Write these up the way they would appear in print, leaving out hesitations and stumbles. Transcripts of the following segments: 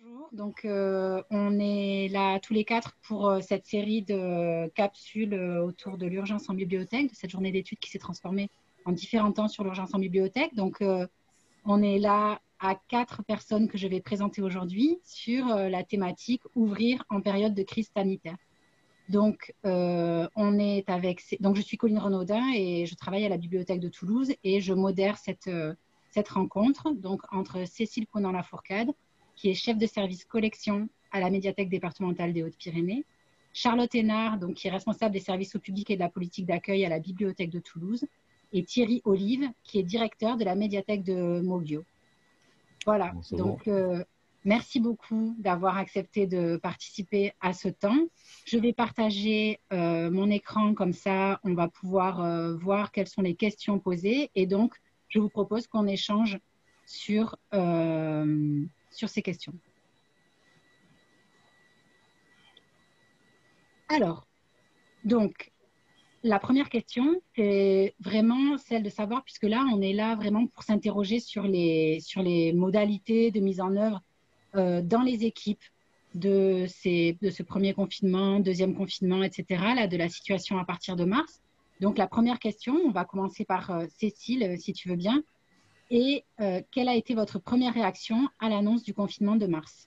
Bonjour, donc on est là tous les quatre pour cette série de capsules autour de l'urgence en bibliothèque, de cette journée d'études qui s'est transformée en différents temps sur l'urgence en bibliothèque. Donc on est là à 4 personnes que je vais présenter aujourd'hui sur la thématique ouvrir en période de crise sanitaire. Donc donc je suis Colline Renaudin et je travaille à la bibliothèque de Toulouse et je modère cette rencontre donc entre Cécile Conan-Lafourcade, qui est chef de service collection à la médiathèque départementale des Hautes-Pyrénées, Charlotte Hénard, donc, qui est responsable des services au public et de la politique d'accueil à la bibliothèque de Toulouse, et Thierry Olive, qui est directeur de la médiathèque de Moguio. Voilà, donc merci beaucoup d'avoir accepté de participer à ce temps. Je vais partager mon écran, comme ça on va pouvoir voir quelles sont les questions posées, et donc je vous propose qu'on échange sur ces questions. Alors, donc, la première question, c'est vraiment celle de savoir, puisque là, on est là vraiment pour s'interroger sur les modalités de mise en œuvre dans les équipes de ce premier confinement, deuxième confinement, etc., là, de la situation à partir de mars. Donc, la première question, on va commencer par Cécile, si tu veux bien. Et quelle a été votre première réaction à l'annonce du confinement de mars?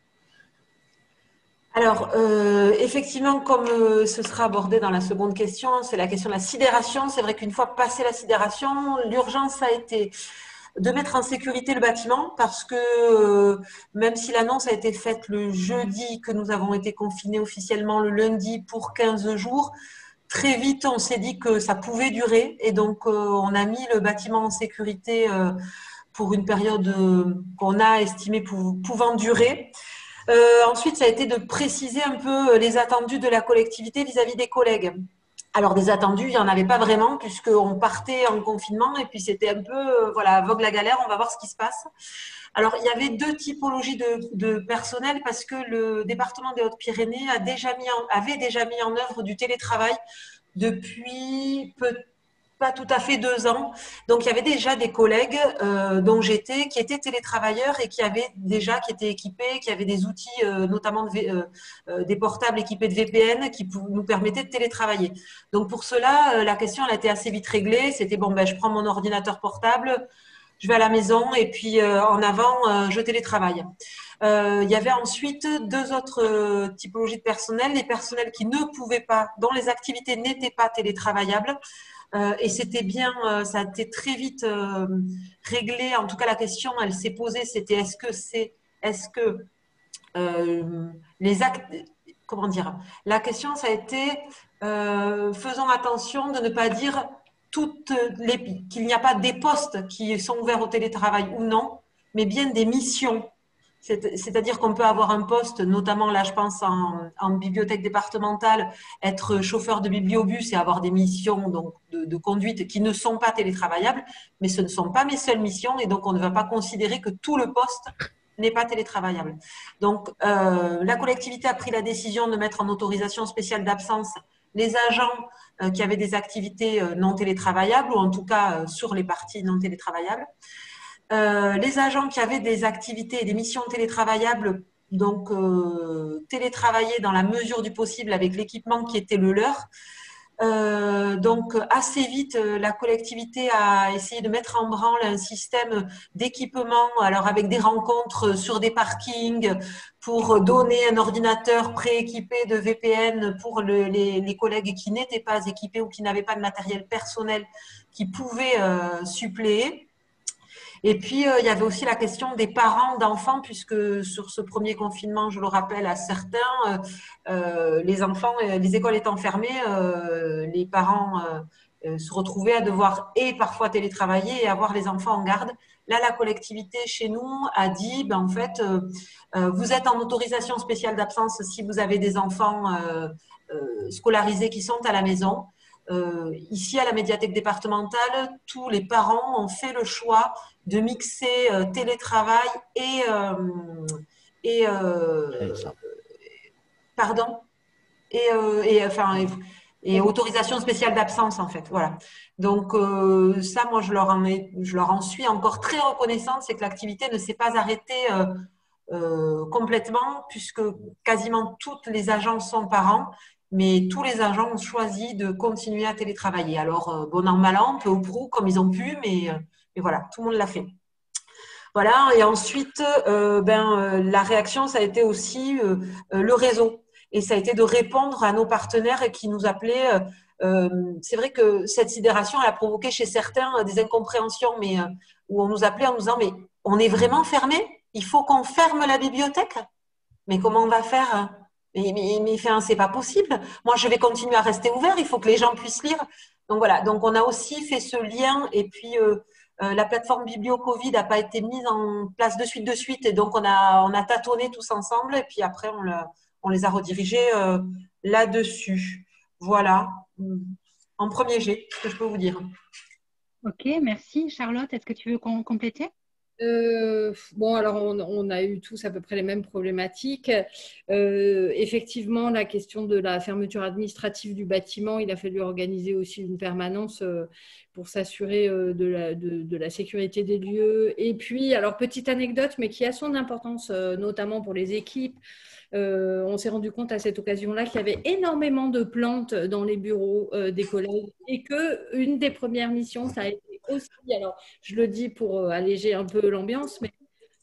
Alors, effectivement, comme ce sera abordé dans la seconde question, c'est la question de la sidération. C'est vrai qu'une fois passé la sidération, l'urgence a été de mettre en sécurité le bâtiment parce que même si l'annonce a été faite le jeudi, que nous avons été confinés officiellement le lundi pour 15 jours, très vite on s'est dit que ça pouvait durer et donc on a mis le bâtiment en sécurité pour une période qu'on a estimée pouvant durer. Ensuite, ça a été de préciser un peu les attendus de la collectivité vis-à-vis des collègues. Alors, des attendus, il n'y en avait pas vraiment, puisqu'on partait en confinement et puis c'était un peu, voilà, vogue la galère, on va voir ce qui se passe. Alors, il y avait deux typologies de personnel parce que le département des Hautes-Pyrénées avait déjà mis en œuvre du télétravail depuis pas tout à fait 2 ans. Donc, il y avait déjà des collègues dont j'étais, qui étaient télétravailleurs et qui étaient équipés, qui avaient des outils, notamment des portables équipés de VPN qui nous permettaient de télétravailler. Donc, pour cela, la question, elle a été assez vite réglée. C'était, bon, ben, je prends mon ordinateur portable, je vais à la maison et puis en avant, je télétravaille. Il y avait ensuite deux autres typologies de personnel, les personnels qui ne pouvaient pas, dont les activités n'étaient pas télétravaillables. Et c'était bien, ça a été très vite réglé. En tout cas, la question, elle s'est posée, c'était est-ce que les actes, comment dire, la question, ça a été faisons attention de ne pas dire qu'il n'y a pas des postes qui sont ouverts au télétravail ou non, mais bien des missions. C'est-à-dire qu'on peut avoir un poste, notamment là je pense en bibliothèque départementale, être chauffeur de bibliobus et avoir des missions donc, de conduite qui ne sont pas télétravaillables, mais ce ne sont pas mes seules missions et donc on ne va pas considérer que tout le poste n'est pas télétravaillable. Donc la collectivité a pris la décision de mettre en autorisation spéciale d'absence les agents qui avaient des activités non télétravaillables ou en tout cas sur les parties non télétravaillables. Les agents qui avaient des activités et des missions télétravaillables, donc télétravailler dans la mesure du possible avec l'équipement qui était le leur. Donc assez vite, la collectivité a essayé de mettre en branle un système d'équipement, alors avec des rencontres sur des parkings pour donner un ordinateur prééquipé de VPN pour les collègues qui n'étaient pas équipés ou qui n'avaient pas de matériel personnel qui pouvaient suppléer. Et puis, il y avait aussi la question des parents d'enfants, puisque sur ce premier confinement, je le rappelle à certains, les enfants, les écoles étant fermées, les parents se retrouvaient à devoir et parfois télétravailler et avoir les enfants en garde. Là, la collectivité chez nous a dit, ben, en fait, vous êtes en autorisation spéciale d'absence si vous avez des enfants scolarisés qui sont à la maison. Ici, à la médiathèque départementale, tous les parents ont fait le choix de mixer télétravail et pardon et autorisation spéciale d'absence en fait. Voilà. Donc ça, moi, je leur en suis encore très reconnaissante, c'est que l'activité ne s'est pas arrêtée complètement, puisque quasiment toutes les agents sont parents, mais tous les agents ont choisi de continuer à télétravailler. Alors, bon an, mal an, peu ou prou, comme ils ont pu, mais voilà, tout le monde l'a fait. Voilà, et ensuite, la réaction, ça a été aussi le réseau. Et ça a été de répondre à nos partenaires qui nous appelaient. C'est vrai que cette sidération, elle a provoqué chez certains des incompréhensions, mais où on nous appelait en nous disant, mais on est vraiment fermé? Il faut qu'on ferme la bibliothèque? Mais comment on va faire? Mais c'est pas possible. Moi, je vais continuer à rester ouvert. Il faut que les gens puissent lire. Donc voilà. Donc on a aussi fait ce lien. Et puis la plateforme Biblio Covid n'a pas été mise en place de suite. Et donc on a tâtonné tous ensemble. Et puis après on les a redirigés là-dessus. Voilà. En premier jet, ce que je peux vous dire. Ok, merci. Charlotte, est-ce que tu veux compléter? Bon, alors on a eu tous à peu près les mêmes problématiques. Effectivement, la question de la fermeture administrative du bâtiment, il a fallu organiser aussi une permanence pour s'assurer de la sécurité des lieux. Et puis, alors petite anecdote, mais qui a son importance, notamment pour les équipes. On s'est rendu compte à cette occasion-là qu'il y avait énormément de plantes dans les bureaux des collègues et qu'une des premières missions, ça a été aussi, alors je le dis pour alléger un peu l'ambiance, mais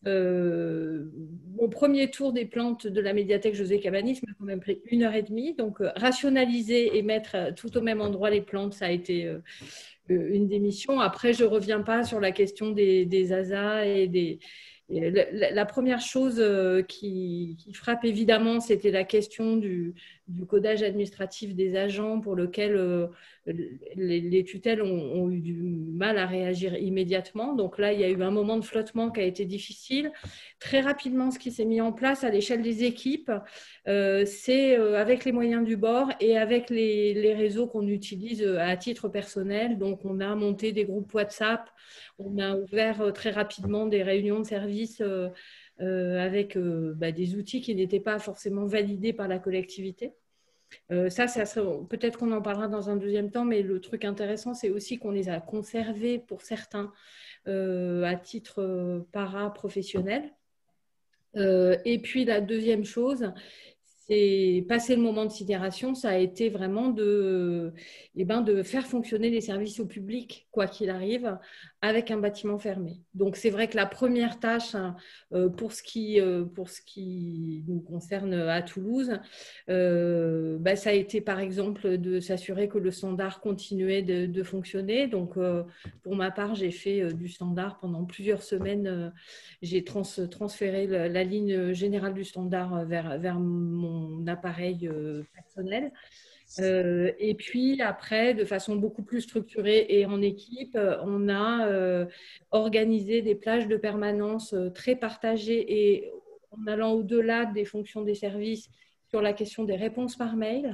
mon premier tour des plantes de la médiathèque José Cabanis m'a quand même pris 1 heure et demie. Donc, rationaliser et mettre tout au même endroit les plantes, ça a été une des missions. Après, je ne reviens pas sur la question des ASA et des… La première chose qui frappe évidemment, c'était la question du codage administratif des agents pour lequel les tutelles ont eu du mal à réagir immédiatement. Donc là, il y a eu un moment de flottement qui a été difficile. Très rapidement, ce qui s'est mis en place à l'échelle des équipes, c'est avec les moyens du bord et avec les réseaux qu'on utilise à titre personnel. Donc, on a monté des groupes WhatsApp, on a ouvert très rapidement des réunions de service avec des outils qui n'étaient pas forcément validés par la collectivité. Ça peut-être qu'on en parlera dans un deuxième temps, mais le truc intéressant, c'est aussi qu'on les a conservés pour certains à titre para-professionnel. Et puis la deuxième chose, c'est passer le moment de sidération, ça a été vraiment de faire fonctionner les services au public, quoi qu'il arrive, avec un bâtiment fermé. Donc c'est vrai que la première tâche, hein, pour ce qui nous concerne à Toulouse, ça a été par exemple de s'assurer que le standard continuait de fonctionner. Donc pour ma part, j'ai fait du standard pendant plusieurs semaines. J'ai transféré la ligne générale du standard vers mon appareil personnel. Et puis après, de façon beaucoup plus structurée et en équipe, on a organisé des plages de permanence très partagées et en allant au-delà des fonctions des services sur la question des réponses par mail.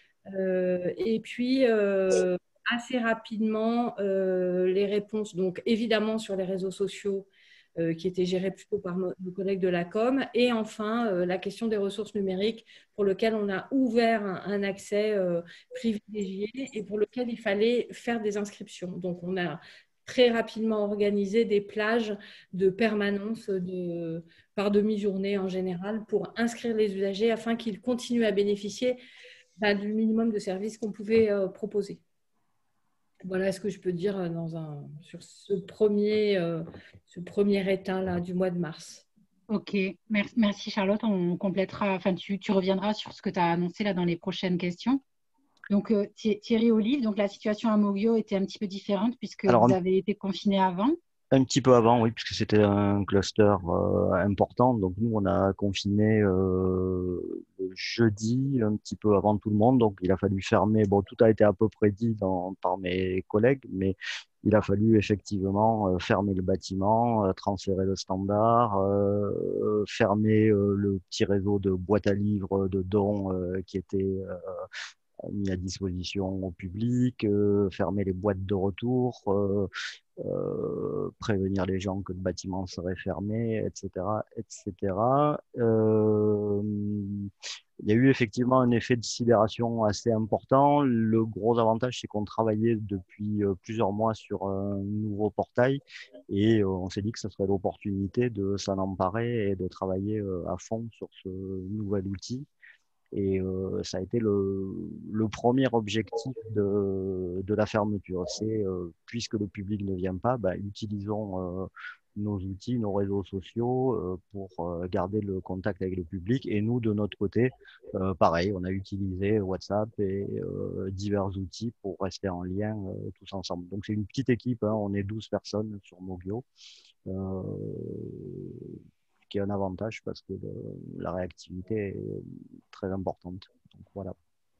Et puis, assez rapidement, les réponses, donc évidemment sur les réseaux sociaux, qui étaient gérés plutôt par nos collègues de la com. Et enfin, la question des ressources numériques pour lequel on a ouvert un accès privilégié et pour lequel il fallait faire des inscriptions. Donc, on a très rapidement organisé des plages de permanence par demi-journée en général pour inscrire les usagers afin qu'ils continuent à bénéficier du minimum de services qu'on pouvait proposer. Voilà ce que je peux dire sur ce premier état là, du mois de mars. Ok, merci Charlotte. On complétera, enfin tu reviendras sur ce que tu as annoncé là dans les prochaines questions. Donc Thierry Olive, donc la situation à Morio était un petit peu différente puisque Alors, vous avez été confiné avant. un petit peu avant, oui, puisque c'était un cluster important. Donc, nous, on a confiné le jeudi, un petit peu avant tout le monde. Donc, il a fallu fermer. Bon, tout a été à peu près dit par mes collègues, mais il a fallu effectivement fermer le bâtiment, transférer le standard, fermer le petit réseau de boîtes à livres, de dons qui était mis à disposition au public, fermer les boîtes de retour, prévenir les gens que le bâtiment serait fermé, etc., etc. Il y a eu effectivement un effet de sidération assez important. Le gros avantage, c'est qu'on travaillait depuis plusieurs mois sur un nouveau portail et on s'est dit que ce serait l'opportunité de s'en emparer et de travailler à fond sur ce nouvel outil. Et ça a été le premier objectif de la fermeture. C'est puisque le public ne vient pas, bah, utilisons nos outils, nos réseaux sociaux pour garder le contact avec le public. Et nous, de notre côté, pareil, on a utilisé WhatsApp et divers outils pour rester en lien tous ensemble. Donc c'est une petite équipe, hein, on est 12 personnes sur Moglio. Euh, qui est un avantage parce que la réactivité est très importante. Donc voilà.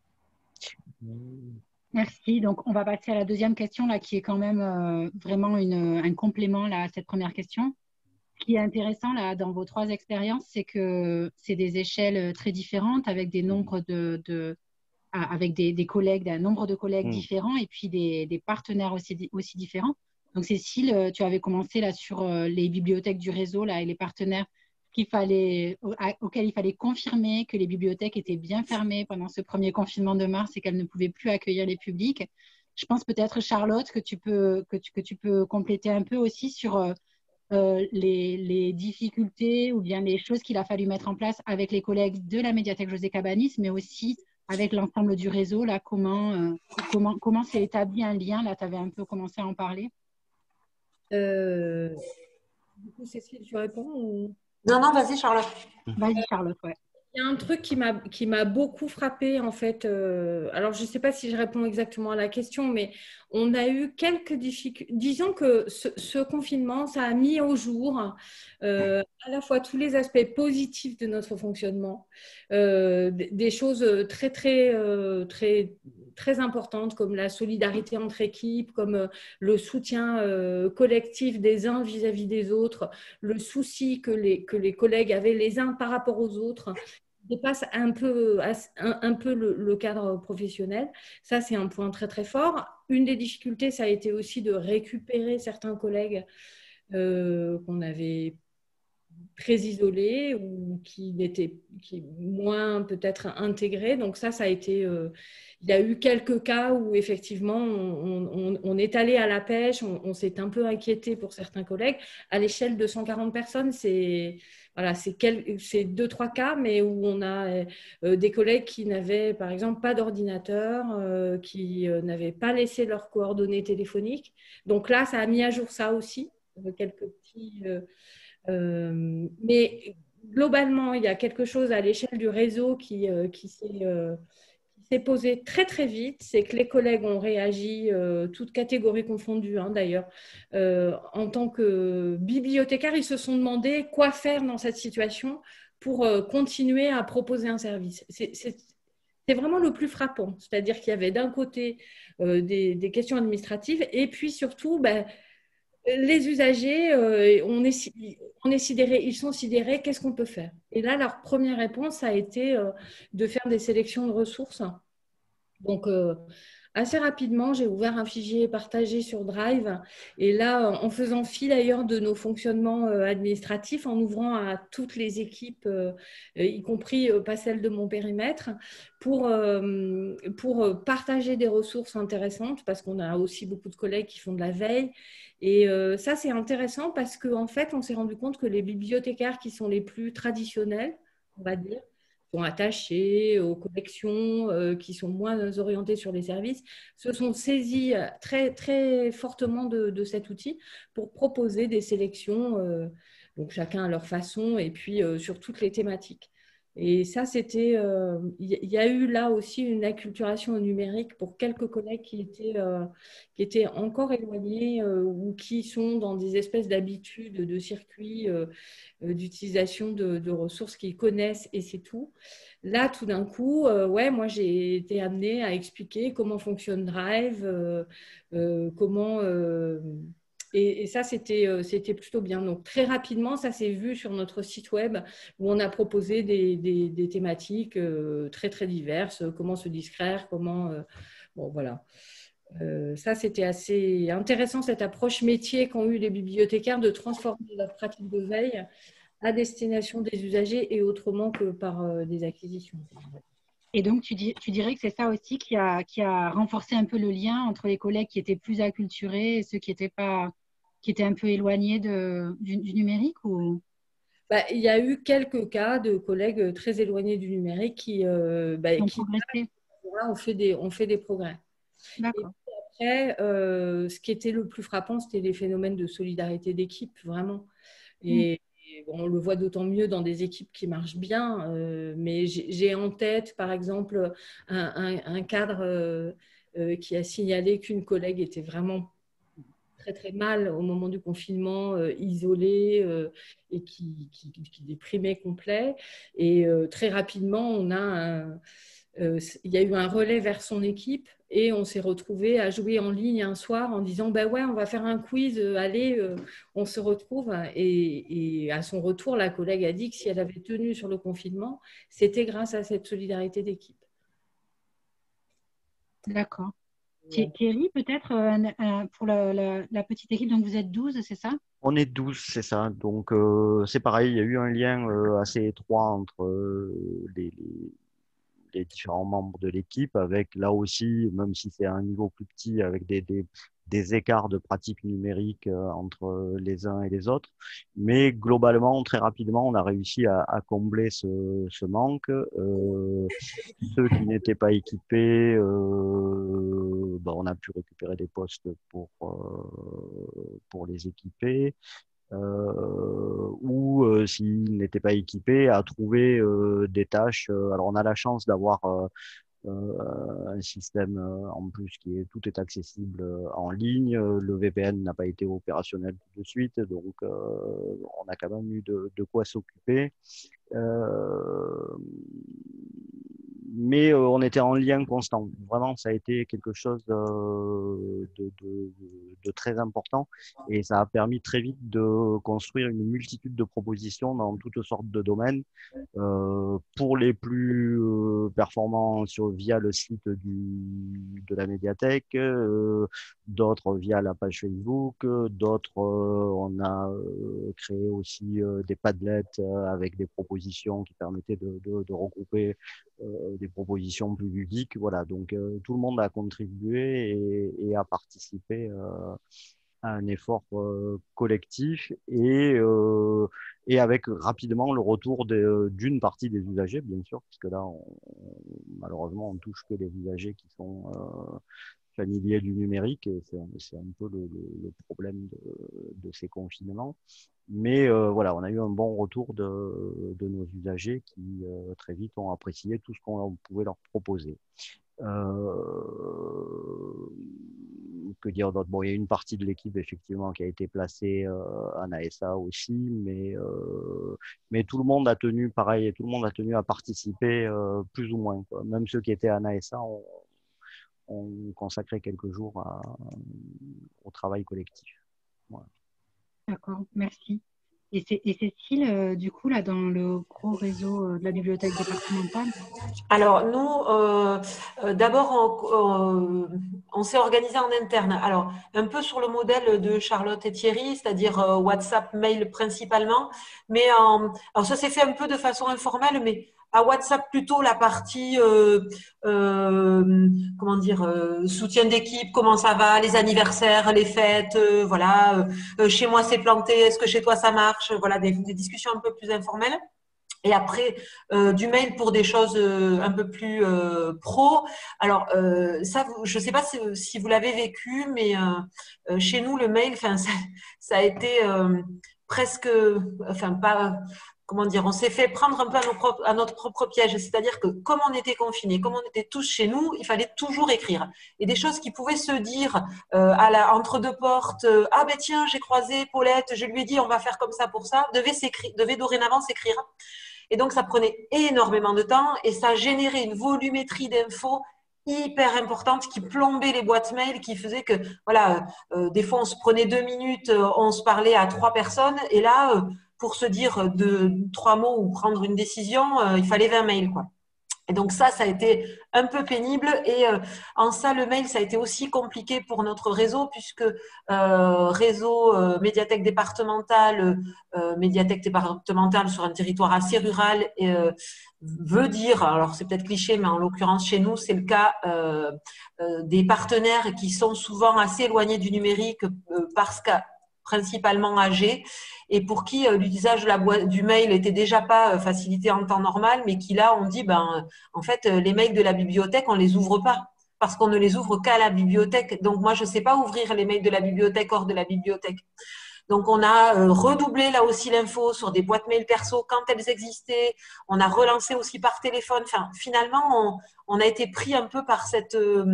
Merci. Donc, on va passer à la deuxième question, là, qui est quand même vraiment un complément là, à cette première question. Ce qui est intéressant là, dans vos trois expériences, c'est que c'est des échelles très différentes avec des nombres avec des collègues, d'un nombre de collègues différents et puis des partenaires aussi différents. Donc, Cécile, tu avais commencé là, sur les bibliothèques du réseau là, et les partenaires auxquels il fallait confirmer que les bibliothèques étaient bien fermées pendant ce premier confinement de mars et qu'elles ne pouvaient plus accueillir les publics. Je pense peut-être, Charlotte, que tu peux compléter un peu aussi sur les difficultés ou bien les choses qu'il a fallu mettre en place avec les collègues de la médiathèque José Cabanis, mais aussi avec l'ensemble du réseau, là, comment s'est établi un lien, là, tu avais un peu commencé à en parler. Du coup, Cécile, tu réponds ou... Non, vas-y, Charlotte. Vas-y, Charlotte, ouais. Il y a un truc qui m'a beaucoup frappée, en fait. Alors, je ne sais pas si je réponds exactement à la question, mais on a eu quelques difficultés. Disons que ce confinement, ça a mis au jour à la fois tous les aspects positifs de notre fonctionnement, des choses très importantes comme la solidarité entre équipes, comme le soutien collectif des uns vis-à-vis des autres, le souci que les collègues avaient les uns par rapport aux autres, dépasse un peu le cadre professionnel. Ça, c'est un point très, très fort. Une des difficultés, ça a été aussi de récupérer certains collègues qu'on avait très isolés ou qui moins peut-être intégrés. Donc ça a été... il y a eu quelques cas où effectivement on est allé à la pêche, on s'est un peu inquiété pour certains collègues. À l'échelle de 140 personnes, c'est 2-3 cas, mais où on a des collègues qui n'avaient par exemple pas d'ordinateur, qui n'avaient pas laissé leurs coordonnées téléphoniques. Donc là, ça a mis à jour ça aussi, quelques petits... mais globalement, il y a quelque chose à l'échelle du réseau qui s'est posé très très vite, c'est que les collègues ont réagi, toutes catégories confondues d'ailleurs, en tant que bibliothécaires, ils se sont demandé quoi faire dans cette situation pour continuer à proposer un service. C'est vraiment le plus frappant, c'est-à-dire qu'il y avait d'un côté des questions administratives et puis surtout... les usagers, ils sont sidérés, qu'est-ce qu'on peut faire? Et là, leur première réponse a été de faire des sélections de ressources. Donc, assez rapidement, j'ai ouvert un fichier partagé sur Drive. Et là, en faisant fi d'ailleurs de nos fonctionnements administratifs, en ouvrant à toutes les équipes, y compris pas celles de mon périmètre, pour partager des ressources intéressantes, parce qu'on a aussi beaucoup de collègues qui font de la veille. Et ça, c'est intéressant parce qu'en fait, on s'est rendu compte que les bibliothécaires qui sont les plus traditionnels, on va dire, sont attachés aux collections, qui sont moins orientés sur les services, se sont saisis très, très fortement de cet outil pour proposer des sélections, donc chacun à leur façon, et puis sur toutes les thématiques. Et ça, c'était, il y a eu là aussi une acculturation au numérique pour quelques collègues qui étaient encore éloignés ou qui sont dans des espèces d'habitudes, de circuits d'utilisation de ressources qu'ils connaissent et c'est tout. Là, tout d'un coup, moi, j'ai été amenée à expliquer comment fonctionne Drive, comment... Et ça, c'était plutôt bien. Donc, très rapidement, ça s'est vu sur notre site web où on a proposé des thématiques très, très diverses. Comment se distraire, comment... bon, voilà. Ça, c'était assez intéressant, cette approche métier qu'ont eu les bibliothécaires de transformer leur pratique de veille à destination des usagers et autrement que par des acquisitions. Et donc, tu dirais que c'est ça aussi qui a renforcé un peu le lien entre les collègues qui étaient plus acculturés et ceux qui étaient un peu éloignés du numérique ou... Il y a eu quelques cas de collègues très éloignés du numérique qui progressé. ont fait des progrès. D'accord. Et après, ce qui était le plus frappant, c'était les phénomènes de solidarité d'équipe, vraiment. Et on le voit d'autant mieux dans des équipes qui marchent bien. Mais j'ai en tête, par exemple, un cadre qui a signalé qu'une collègue était vraiment très très mal au moment du confinement, isolée et qui déprimait complet. Et très rapidement, il y a eu un relais vers son équipe et on s'est retrouvé à jouer en ligne un soir en disant bah ouais, on va faire un quiz, allez, on se retrouve. Et à son retour, la collègue a dit que si elle avait tenu sur le confinement, c'était grâce à cette solidarité d'équipe. D'accord. Thierry, peut-être pour la petite équipe, donc vous êtes 12, c'est ça? On est 12, c'est ça. Donc, c'est pareil, il y a eu un lien assez étroit entre les différents membres de l'équipe, avec là aussi, même si c'est à un niveau plus petit, avec des écarts de pratique numérique entre les uns et les autres. Mais globalement, très rapidement, on a réussi à combler ce manque. Ceux qui n'étaient pas équipés, on a pu récupérer des postes pour les équiper. Ou s'ils n'étaient pas équipés, à trouver des tâches. Alors, on a la chance d'avoir un système en plus tout est accessible en ligne. Le VPN n'a pas été opérationnel tout de suite, donc on a quand même eu de quoi s'occuper. Mais on était en lien constant. Vraiment, ça a été quelque chose de très important et ça a permis très vite de construire une multitude de propositions dans toutes sortes de domaines. Pour les plus performants via le site de la médiathèque, d'autres via la page Facebook, d'autres on a créé aussi des Padlets avec des propositions qui permettaient de regrouper des propositions plus ludiques. Voilà, donc tout le monde a contribué et a participé à un effort collectif et avec rapidement le retour d'une partie des usagers, bien sûr, puisque là, malheureusement, on touche que les usagers qui sont familiers du numérique, et c'est un peu le problème de ces confinements. Mais voilà, on a eu un bon retour de nos usagers qui très vite ont apprécié tout ce qu'on pouvait leur proposer. Que dire d'autre? Bon, il y a une partie de l'équipe effectivement qui a été placée en ASA aussi, mais tout le monde a tenu pareil, tout le monde a tenu à participer plus ou moins, quoi. Même ceux qui étaient en ASA ont consacré quelques jours au travail collectif. Voilà. D'accord, merci. Et Cécile, du coup, là, dans le gros réseau de la bibliothèque départementale? Alors, nous, d'abord, on s'est organisé en interne. Alors, un peu sur le modèle de Charlotte et Thierry, c'est-à-dire WhatsApp, mail principalement. Mais alors, ça s'est fait un peu de façon informelle, mais à WhatsApp plutôt la partie comment dire soutien d'équipe, comment ça va, les anniversaires, les fêtes, voilà. Chez moi c'est planté, est-ce que chez toi ça marche? Voilà, des discussions un peu plus informelles. Et après, du mail pour des choses un peu plus pro. Alors, ça, je ne sais pas si vous l'avez vécu, mais chez nous, le mail, ça a été presque, enfin, pas, comment dire, on s'est fait prendre un peu à notre propre piège. C'est-à-dire que comme on était confinés, comme on était tous chez nous, il fallait toujours écrire. Et des choses qui pouvaient se dire entre deux portes, ah ben tiens, j'ai croisé Paulette, je lui ai dit on va faire comme ça pour ça, devait dorénavant s'écrire. Et donc, ça prenait énormément de temps et ça générait une volumétrie d'infos hyper importante qui plombait les boîtes mail, qui faisait que, voilà, des fois, on se prenait 2 minutes, on se parlait à 3 personnes et là, pour se dire 3 mots ou prendre une décision, il fallait 20 mails, quoi. Et donc ça a été un peu pénible et en ça, le mail, ça a été aussi compliqué pour notre réseau puisque réseau médiathèque départementale sur un territoire assez rural veut dire, alors c'est peut-être cliché, mais en l'occurrence chez nous, c'est le cas des partenaires qui sont souvent assez éloignés du numérique parce que principalement âgés et pour qui l'usage du mail était déjà pas facilité en temps normal, mais qui là, on dit, en fait, les mails de la bibliothèque, on les ouvre pas parce qu'on ne les ouvre qu'à la bibliothèque. Donc, moi, je sais pas ouvrir les mails de la bibliothèque hors de la bibliothèque. Donc, on a redoublé là aussi l'info sur des boîtes mail perso quand elles existaient. On a relancé aussi par téléphone. Enfin, finalement, on a été pris un peu par cette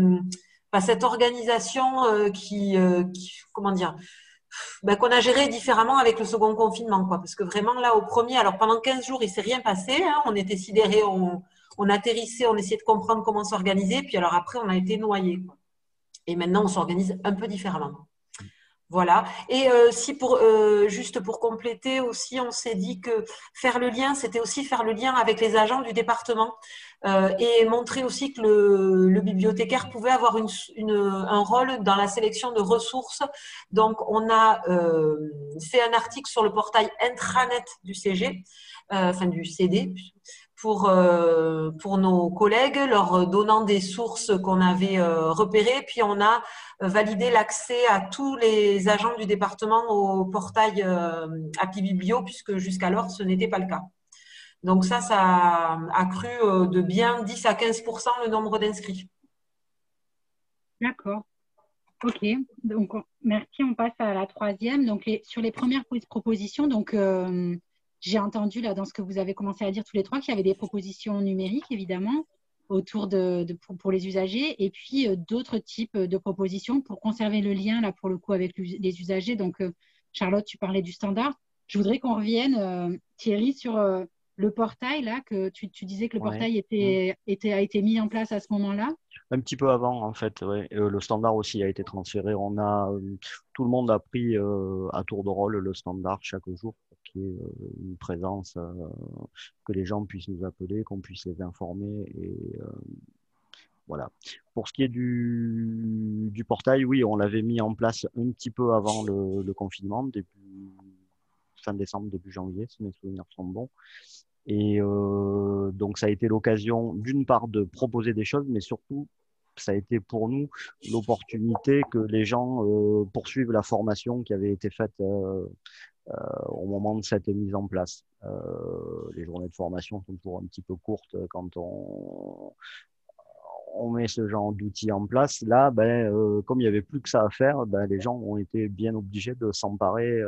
organisation qui, comment dire, qu'on a géré différemment avec le second confinement, quoi. Parce que vraiment, là, au premier, alors pendant 15 jours, il ne s'est rien passé. Hein, on était sidérés, on atterrissait, on essayait de comprendre comment s'organiser. Puis alors après, on a été noyés, quoi. Et maintenant, on s'organise un peu différemment. Voilà. Et juste pour compléter aussi, on s'est dit que faire le lien, c'était aussi faire le lien avec les agents du département et montrer aussi que le bibliothécaire pouvait avoir un rôle dans la sélection de ressources. Donc, on a fait un article sur le portail intranet du CG, du CD, pour nos collègues, leur donnant des sources qu'on avait repérées. Puis, on a validé l'accès à tous les agents du département au portail Appli Biblio, puisque jusqu'alors, ce n'était pas le cas. Donc ça a accru de bien 10 à 15% le nombre d'inscrits. D'accord. Ok. Donc, merci. On passe à la troisième. Donc, sur les premières propositions, donc, j'ai entendu là, dans ce que vous avez commencé à dire tous les trois, qu'il y avait des propositions numériques, évidemment, autour pour les usagers, et puis d'autres types de propositions pour conserver le lien, là, pour le coup, avec les usagers. Donc, Charlotte, tu parlais du standard. Je voudrais qu'on revienne, Thierry, sur le portail, là, que tu disais que le portail a été mis en place à ce moment-là. Un petit peu avant, en fait, ouais. Le standard aussi a été transféré. Tout le monde a pris à tour de rôle le standard chaque jour pour qu'il y ait une présence, que les gens puissent nous appeler, qu'on puisse les informer. Et voilà. Pour ce qui est du portail, oui, on l'avait mis en place un petit peu avant le confinement, fin décembre, début janvier, si mes souvenirs sont bons. Et donc, ça a été l'occasion, d'une part, de proposer des choses, mais surtout, ça a été pour nous l'opportunité que les gens poursuivent la formation qui avait été faite au moment de cette mise en place. Les journées de formation sont toujours un petit peu courtes quand on met ce genre d'outils en place. Là, comme il n'y avait plus que ça à faire, les gens ont été bien obligés de s'emparer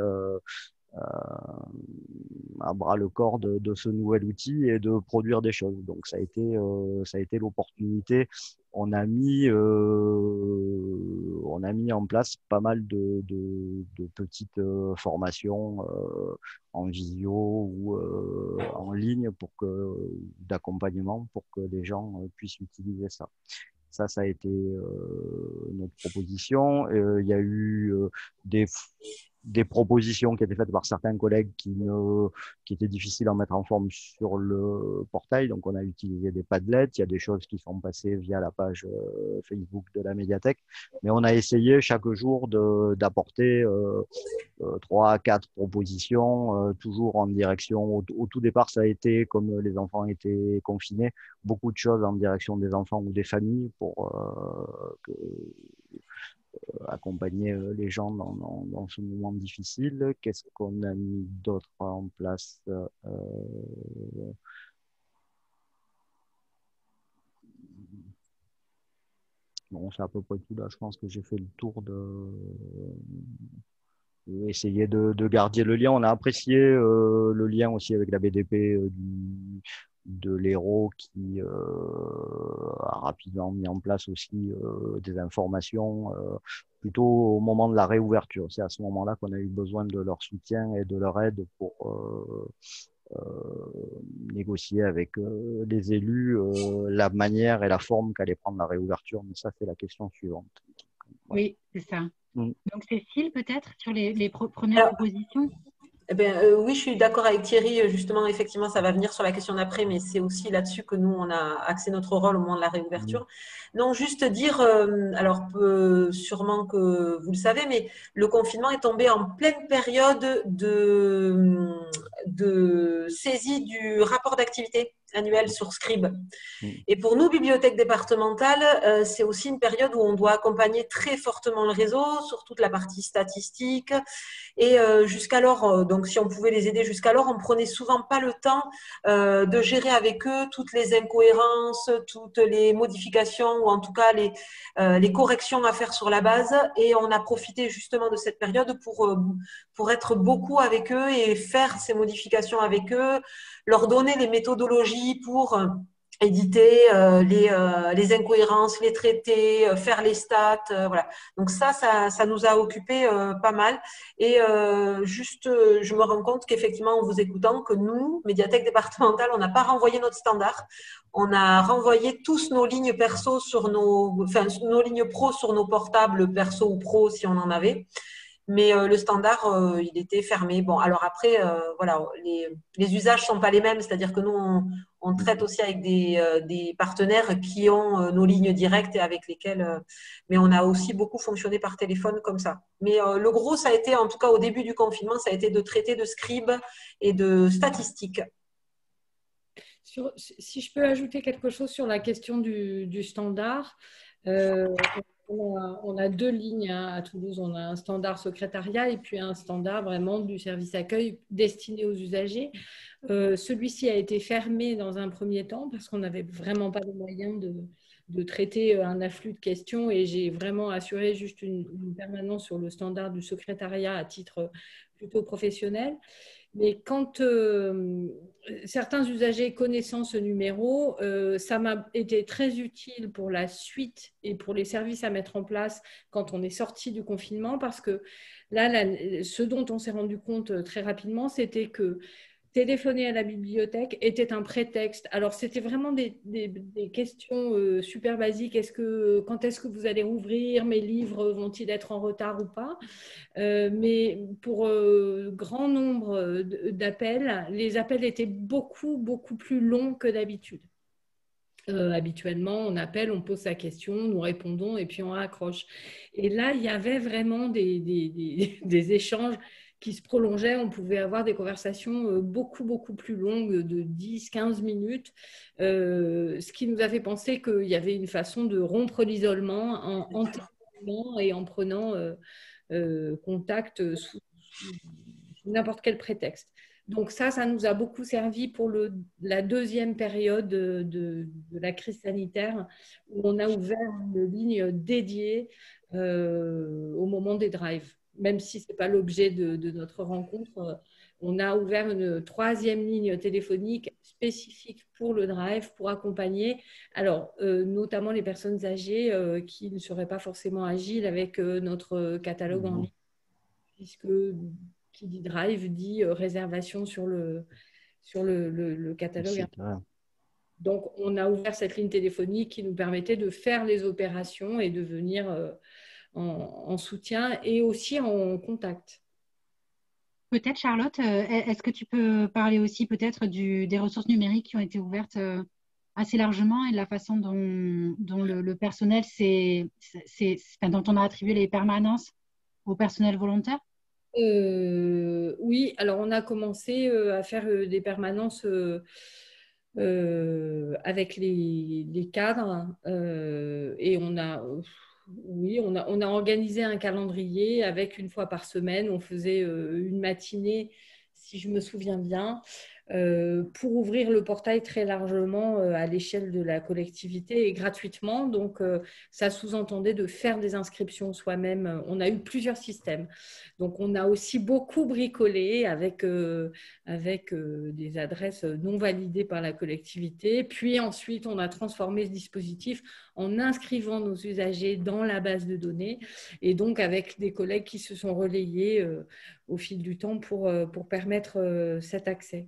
à bras le corps de ce nouvel outil et de produire des choses. Donc ça a été l'opportunité. On a mis en place pas mal de petites formations en visio ou en ligne d'accompagnement pour que les gens puissent utiliser ça. Ça a été notre proposition. Il y a eu des propositions qui étaient faites par certains collègues qui étaient difficiles à mettre en forme sur le portail. Donc, on a utilisé des Padlets. Il y a des choses qui sont passées via la page Facebook de la médiathèque. Mais on a essayé chaque jour d'apporter 3 à 4 propositions, toujours en direction. Au tout départ, ça a été, comme les enfants étaient confinés, beaucoup de choses en direction des enfants ou des familles pour accompagner les gens dans ce moment difficile. Qu'est-ce qu'on a mis d'autre en place? Bon, c'est à peu près tout là. Je pense que j'ai fait le tour essayer de garder le lien. On a apprécié le lien aussi avec la BDP de l'Hérault qui a rapidement mis en place aussi des informations plutôt au moment de la réouverture. C'est à ce moment-là qu'on a eu besoin de leur soutien et de leur aide pour négocier avec les élus la manière et la forme qu'allait prendre la réouverture. Mais ça, c'est la question suivante. Ouais. Oui, c'est ça. Donc, Cécile, peut-être, sur les premières propositions? Eh bien, oui, je suis d'accord avec Thierry. Justement, effectivement, ça va venir sur la question d'après, mais c'est aussi là-dessus que nous, on a axé notre rôle au moment de la réouverture. Non, juste dire, alors sûrement que vous le savez, mais le confinement est tombé en pleine période de saisie du rapport d'activité annuel sur Scribe. Et pour nous, bibliothèques départementales, c'est aussi une période où on doit accompagner très fortement le réseau sur toute la partie statistique. Et jusqu'alors, donc si on pouvait les aider jusqu'alors, on prenait souvent pas le temps de gérer avec eux toutes les incohérences, toutes les modifications ou en tout cas les corrections à faire sur la base. Et on a profité justement de cette période pour être beaucoup avec eux et faire ces modifications avec eux, leur donner les méthodologies pour éditer les incohérences, les traiter, faire les stats, voilà. Donc ça nous a occupé pas mal. Et je me rends compte qu'effectivement, en vous écoutant, que nous, médiathèque départementale, on n'a pas renvoyé notre standard. On a renvoyé tous nos lignes perso sur nos lignes pro sur nos portables perso ou pro si on en avait. Mais le standard, il était fermé. Bon, alors après, voilà, les usages sont pas les mêmes. C'est-à-dire que nous, on traite aussi avec des partenaires qui ont nos lignes directes et avec lesquels… mais on a aussi beaucoup fonctionné par téléphone comme ça. Mais le gros, ça a été, en tout cas au début du confinement, ça a été de traiter de Scribe et de statistiques. Si je peux ajouter quelque chose sur la question du standard, on a deux lignes à Toulouse. On a un standard secrétariat et puis un standard vraiment du service accueil destiné aux usagers. Celui-ci a été fermé dans un premier temps parce qu'on n'avait vraiment pas les moyens de traiter un afflux de questions et j'ai vraiment assuré juste une permanence sur le standard du secrétariat à titre plutôt professionnel. Mais quand certains usagers connaissant ce numéro, ça m'a été très utile pour la suite et pour les services à mettre en place quand on est sorti du confinement, parce que là, ce dont on s'est rendu compte très rapidement, c'était que téléphoner à la bibliothèque était un prétexte. Alors, c'était vraiment des questions super basiques. Quand est-ce que vous allez rouvrir? Mes livres vont-ils être en retard ou pas? Mais pour grand nombre d'appels, les appels étaient beaucoup, beaucoup plus longs que d'habitude. Habituellement, on appelle, on pose sa question, nous répondons et puis on raccroche. Et là, il y avait vraiment des échanges qui se prolongeaient. On pouvait avoir des conversations beaucoup, beaucoup plus longues de 10-15 minutes, ce qui nous a fait penser qu'il y avait une façon de rompre l'isolement en téléphonant et en prenant contact sous n'importe quel prétexte. Donc ça nous a beaucoup servi pour la deuxième période de la crise sanitaire où on a ouvert une ligne dédiée au moment des drives. Même si ce n'est pas l'objet de notre rencontre, on a ouvert une troisième ligne téléphonique spécifique pour le drive, pour accompagner, alors, notamment les personnes âgées qui ne seraient pas forcément agiles avec notre catalogue en ligne, puisque qui dit drive dit réservation sur le catalogue. Donc, on a ouvert cette ligne téléphonique qui nous permettait de faire les opérations et de venir en soutien et aussi en contact. Peut-être, Charlotte, est-ce que tu peux parler aussi peut-être des ressources numériques qui ont été ouvertes assez largement et de la façon dont le personnel dont on a attribué les permanences au personnel volontaire? Oui, alors on a commencé à faire des permanences avec les cadres et on a organisé un calendrier avec une fois par semaine. On faisait une matinée, si je me souviens bien, pour ouvrir le portail très largement à l'échelle de la collectivité et gratuitement. Donc, ça sous-entendait de faire des inscriptions soi-même. On a eu plusieurs systèmes. Donc, on a aussi beaucoup bricolé avec des adresses non validées par la collectivité. Puis ensuite, on a transformé ce dispositif en inscrivant nos usagers dans la base de données et donc avec des collègues qui se sont relayés au fil du temps pour permettre cet accès.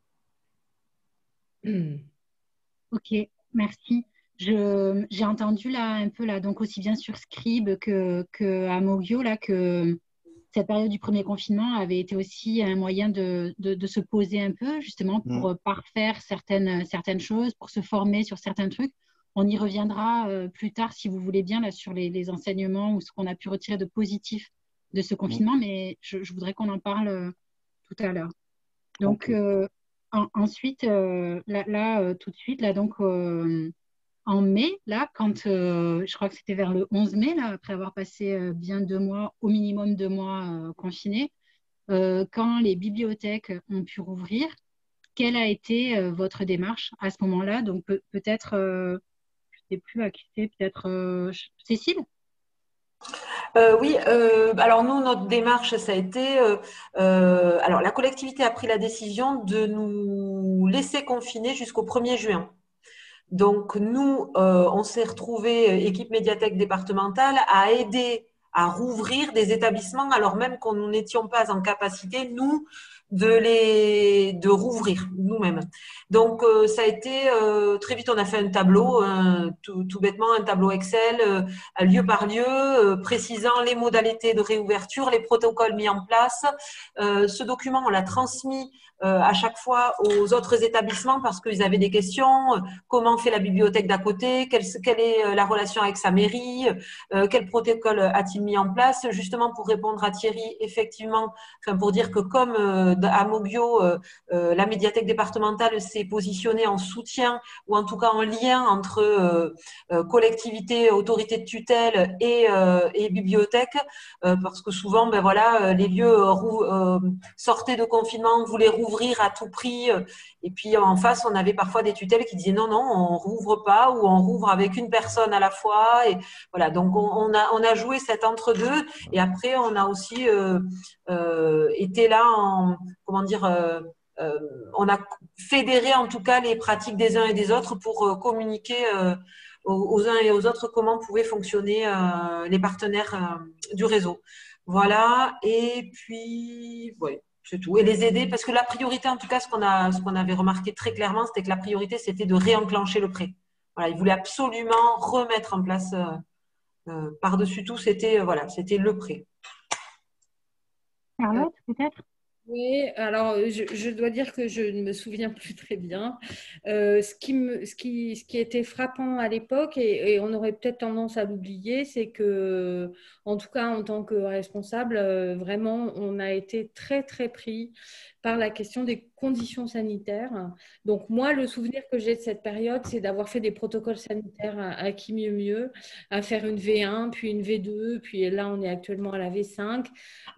Ok, merci. J'ai entendu là un peu là, donc aussi bien sur Scribe que Amogio là que cette période du premier confinement avait été aussi un moyen de se poser un peu, justement, pour parfaire certaines choses, pour se former sur certains trucs. On y reviendra plus tard, si vous voulez bien, là, sur les enseignements ou ce qu'on a pu retirer de positif de ce confinement, mais je voudrais qu'on en parle tout à l'heure. Donc, ensuite, tout de suite, là, donc, en mai, là, quand je crois que c'était vers le 11 mai, là, après avoir passé bien 2 mois, au minimum 2 mois confinés, quand les bibliothèques ont pu rouvrir, quelle a été votre démarche à ce moment-là? Donc, peut-être, je ne sais plus à qui c'est, peut-être Cécile? Oui, alors nous, notre démarche, ça a été, alors la collectivité a pris la décision de nous laisser confiner jusqu'au 1er juin. Donc nous, on s'est retrouvés, équipe médiathèque départementale, à aider à rouvrir des établissements alors même qu'on n'étions pas en capacité, nous, de rouvrir nous-mêmes. Donc ça a été très vite, on a fait un tableau, tout bêtement un tableau Excel, lieu par lieu, précisant les modalités de réouverture, les protocoles mis en place. Ce document, on l'a transmis à chaque fois aux autres établissements parce qu'ils avaient des questions. Comment fait la bibliothèque d'à côté? Quelle est la relation avec sa mairie? Quel protocole a-t-il mis en place? Justement pour répondre à Thierry, effectivement, enfin pour dire que comme à Mogbio, la médiathèque départementale s'est positionnée en soutien ou en tout cas en lien entre collectivité, autorité de tutelle et bibliothèque, parce que souvent, ben voilà, les lieux sortaient de confinement, voulaient rouvrir à tout prix, et puis en face, on avait parfois des tutelles qui disaient non, non, on rouvre pas ou on rouvre avec une personne à la fois. Et voilà, donc on a joué cet entre-deux. Et après, on a aussi été là en, comment dire, on a fédéré en tout cas les pratiques des uns et des autres pour communiquer aux uns et aux autres comment pouvaient fonctionner les partenaires du réseau. Voilà, et puis, ouais, c'est tout. Et les aider, parce que la priorité, en tout cas, ce qu'on avait remarqué très clairement, c'était que la priorité, c'était de réenclencher le prêt. Voilà, ils voulaient absolument remettre en place, par-dessus tout, c'était voilà, c'était le prêt. Charlotte, peut-être? Oui, alors je dois dire que je ne me souviens plus très bien. Ce qui était frappant à l'époque, et on aurait peut-être tendance à l'oublier, c'est que, en tout cas en tant que responsable, vraiment, on a été très très pris par la question des conditions sanitaires. Donc moi, le souvenir que j'ai de cette période, c'est d'avoir fait des protocoles sanitaires à qui mieux mieux, à faire une V1, puis une V2, puis là on est actuellement à la V5.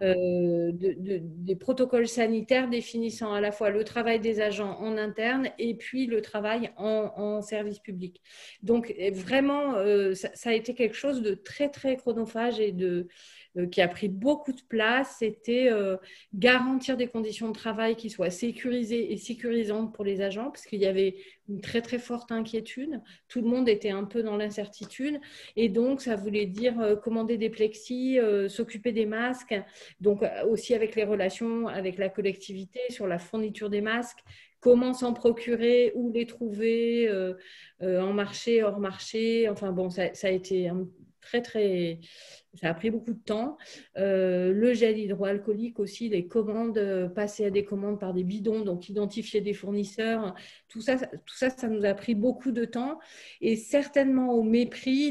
Des protocoles sanitaires définissant à la fois le travail des agents en interne et puis le travail en service public. Donc vraiment, ça a été quelque chose de très, très chronophage et qui a pris beaucoup de place. C'était garantir des conditions de travail qui soient sécurisées et sécurisantes pour les agents, parce qu'il y avait une très, très forte inquiétude. Tout le monde était un peu dans l'incertitude. Et donc, ça voulait dire commander des plexis, s'occuper des masques. Donc, aussi avec les relations avec la collectivité sur la fourniture des masques, comment s'en procurer, où les trouver, en marché, hors marché. Enfin bon, ça a été très, très... Ça a pris beaucoup de temps. Le gel hydroalcoolique aussi, les commandes, passer à des commandes par des bidons, donc identifier des fournisseurs. Tout ça, ça nous a pris beaucoup de temps et certainement au mépris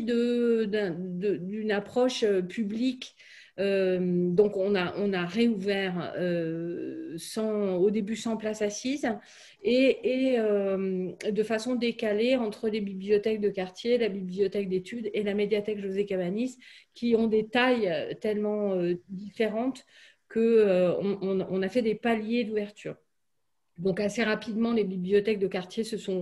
d'une approche publique. Donc, on a réouvert au début sans place assise et de façon décalée entre les bibliothèques de quartier, la bibliothèque d'études et la médiathèque José Cabanis, qui ont des tailles tellement différentes qu'on a fait des paliers d'ouverture. Donc, assez rapidement, les bibliothèques de quartier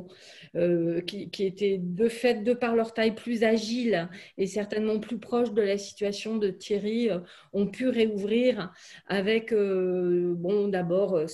qui étaient de fait, de par leur taille plus agiles et certainement plus proches de la situation de Thierry, ont pu réouvrir avec, d'abord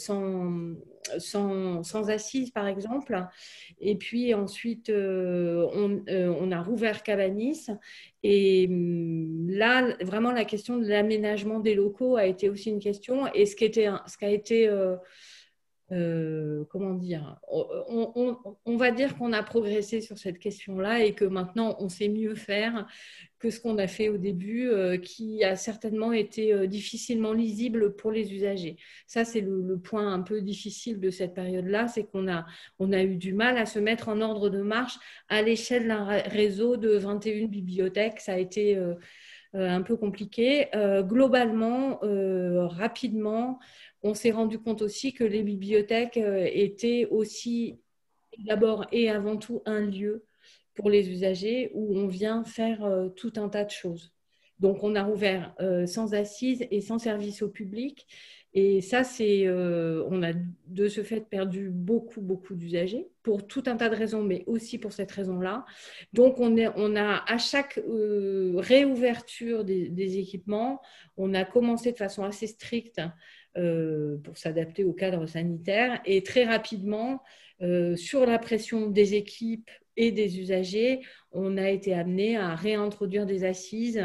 sans assises, par exemple. Et puis ensuite, on a rouvert Cabanis. Et là, vraiment, la question de l'aménagement des locaux a été aussi une question. Et ce qui a été comment dire, on va dire qu'on a progressé sur cette question-là et que maintenant on sait mieux faire que ce qu'on a fait au début, qui a certainement été difficilement lisible pour les usagers. Ça, c'est le point un peu difficile de cette période-là, c'est qu'on a eu du mal à se mettre en ordre de marche à l'échelle d'un réseau de 21 bibliothèques. Ça a été un peu compliqué. Globalement, rapidement, on s'est rendu compte aussi que les bibliothèques étaient aussi d'abord et avant tout un lieu pour les usagers où on vient faire tout un tas de choses. Donc, on a rouvert sans assises et sans service au public. Et ça, on a de ce fait perdu beaucoup, beaucoup d'usagers pour tout un tas de raisons, mais aussi pour cette raison-là. Donc, on a à chaque réouverture des équipements, on a commencé de façon assez stricte pour s'adapter au cadre sanitaire et très rapidement, sur la pression des équipes et des usagers, on a été amené à réintroduire des assises,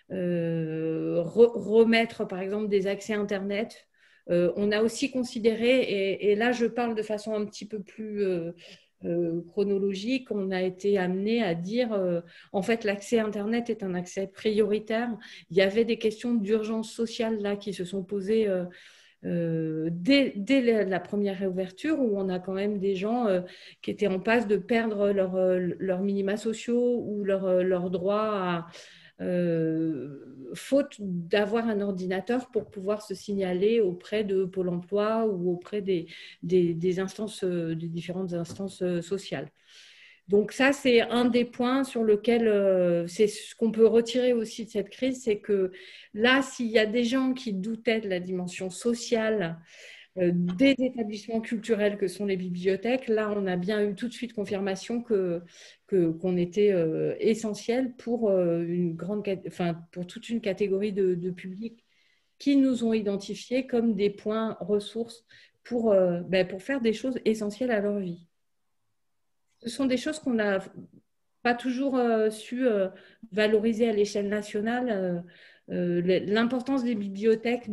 remettre par exemple des accès Internet. On a aussi considéré, et là je parle de façon un petit peu plus chronologique, on a été amené à dire en fait l'accès Internet est un accès prioritaire. Il y avait des questions d'urgence sociale là qui se sont posées dès la première réouverture, où on a quand même des gens qui étaient en passe de perdre leurs minima sociaux ou leur droit à, faute d'avoir un ordinateur pour pouvoir se signaler auprès de Pôle emploi ou auprès des instances, des différentes instances sociales. Donc ça, c'est un des points sur lequel, c'est ce qu'on peut retirer aussi de cette crise, c'est que là, s'il y a des gens qui doutaient de la dimension sociale des établissements culturels que sont les bibliothèques, là, on a bien eu tout de suite confirmation qu'on était essentiel pour, pour toute une catégorie de publics qui nous ont identifiés comme des points ressources pour faire des choses essentielles à leur vie. Ce sont des choses qu'on n'a pas toujours su valoriser à l'échelle nationale. L'importance des bibliothèques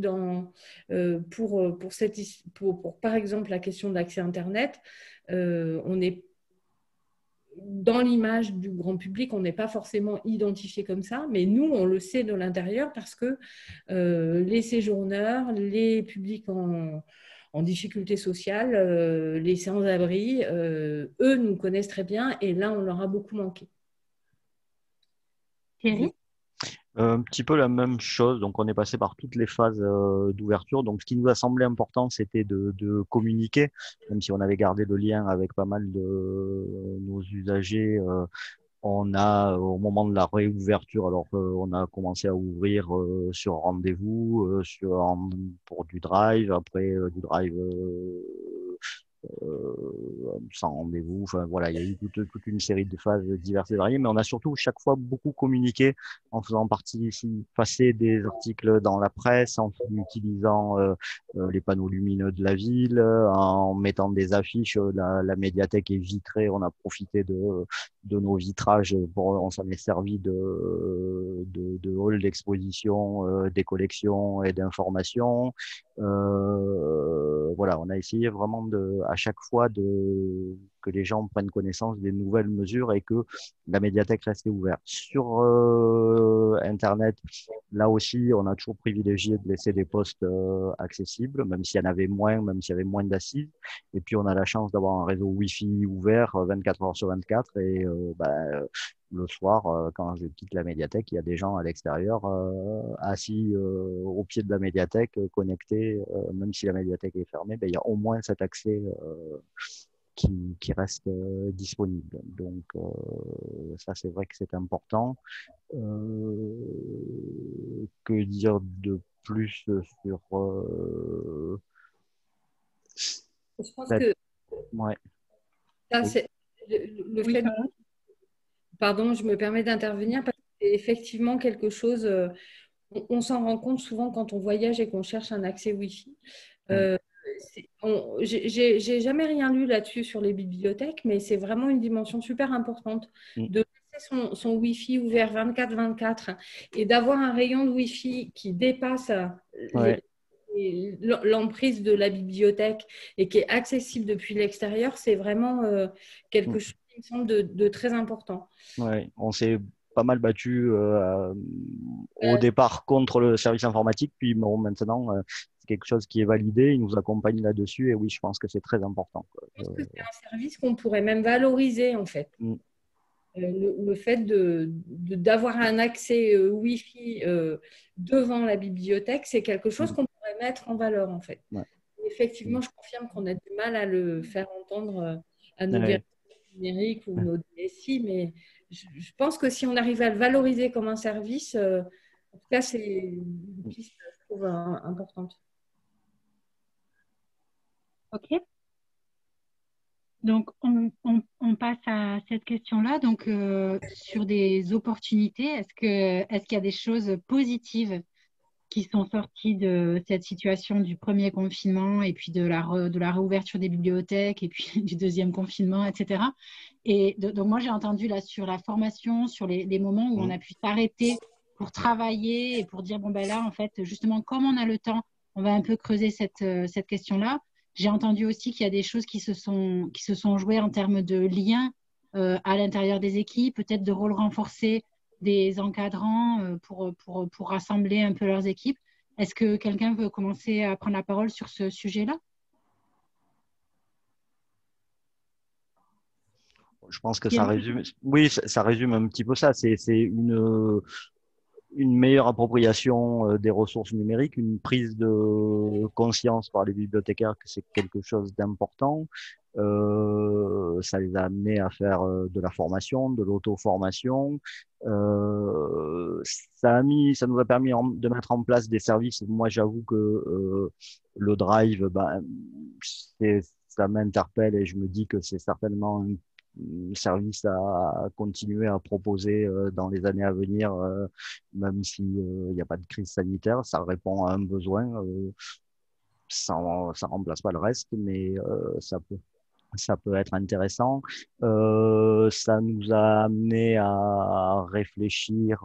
pour, par exemple, la question de l'accès Internet, on est dans l'image du grand public, on n'est pas forcément identifié comme ça, mais nous, on le sait de l'intérieur parce que les séjourneurs, les publics en difficulté sociale, les sans-abri, eux nous connaissent très bien et là, on leur a beaucoup manqué. Thierry ? Un petit peu la même chose. Donc, on est passé par toutes les phases d'ouverture. Donc, ce qui nous a semblé important, c'était de communiquer, même si on avait gardé le lien avec pas mal de nos usagers. On a, au moment de la réouverture, alors on a commencé à ouvrir sur rendez-vous, pour du drive, après du drive sans rendez-vous. Enfin voilà, il y a eu toute une série de phases diverses et variées, mais on a surtout chaque fois beaucoup communiqué en faisant passer des articles dans la presse, en utilisant les panneaux lumineux de la ville, en mettant des affiches. La médiathèque est vitrée, on a profité de nos vitrages, on s'en est servi de hall d'exposition, des collections et d'informations. Voilà, on a essayé vraiment à chaque fois que les gens prennent connaissance des nouvelles mesures et que la médiathèque reste ouverte. Sur Internet, là aussi, on a toujours privilégié de laisser des postes accessibles, même s'il y en avait moins, même s'il y avait moins d'assises. Et puis, on a la chance d'avoir un réseau Wi-Fi ouvert 24 heures sur 24 et le soir, quand je quitte la médiathèque, il y a des gens à l'extérieur assis au pied de la médiathèque, connectés, même si la médiathèque est fermée, il y a au moins cet accès qui reste disponible. Donc ça, c'est vrai que c'est important. Que dire de plus sur je pense que ouais. Ça, c'est le fait. Pardon, je me permets d'intervenir parce que c'est effectivement quelque chose. On s'en rend compte souvent quand on voyage et qu'on cherche un accès Wi-Fi. J'ai jamais rien lu là-dessus sur les bibliothèques, mais c'est vraiment une dimension super importante de laisser son Wi-Fi ouvert 24/24 et d'avoir un rayon de Wi-Fi qui dépasse l'emprise de la bibliothèque et qui est accessible depuis l'extérieur, c'est vraiment quelque chose qui me semble de très important. Ouais, on s'est pas mal battu au départ contre le service informatique, puis bon, maintenant, c'est quelque chose qui est validé, il nous accompagne là-dessus, et oui, je pense que c'est très important, quoi. Je pense que c'est un service qu'on pourrait même valoriser, en fait. Le fait d'avoir un accès Wi-Fi devant la bibliothèque, c'est quelque chose qu'on pourrait mettre en valeur, en fait. Ouais. Effectivement, je confirme qu'on a du mal à le faire entendre à nos directeurs numériques ou nos DSI, mais je pense que si on arrive à le valoriser comme un service, en tout cas, c'est une piste, je trouve, importante. OK. Donc, on passe à cette question-là. Donc, sur des opportunités, est-ce qu'il y a des choses positives qui sont sorties de cette situation du premier confinement et puis de la réouverture des bibliothèques et puis du deuxième confinement, etc. Et donc, moi, j'ai entendu là sur la formation, sur les moments où on a pu s'arrêter pour travailler et pour dire, bon, ben là, en fait, justement, comme on a le temps, on va un peu creuser cette question-là. J'ai entendu aussi qu'il y a des choses qui se sont jouées en termes de liens à l'intérieur des équipes, peut-être de rôles renforcés des encadrants pour rassembler un peu leurs équipes. Est-ce que quelqu'un veut commencer à prendre la parole sur ce sujet-là? Je pense que ça résume, oui, ça résume un petit peu ça. C'est une meilleure appropriation des ressources numériques, une prise de conscience par les bibliothécaires que c'est quelque chose d'important. Ça les a amenés à faire de la formation, de l'auto-formation. Ça nous a permis de mettre en place des services. Moi, j'avoue que le Drive, ça m'interpelle et je me dis que c'est certainement un service à continuer à proposer dans les années à venir, même s'il n'y a pas de crise sanitaire. Ça répond à un besoin. Ça remplace pas le reste, mais ça peut être intéressant. Ça nous a amené à réfléchir,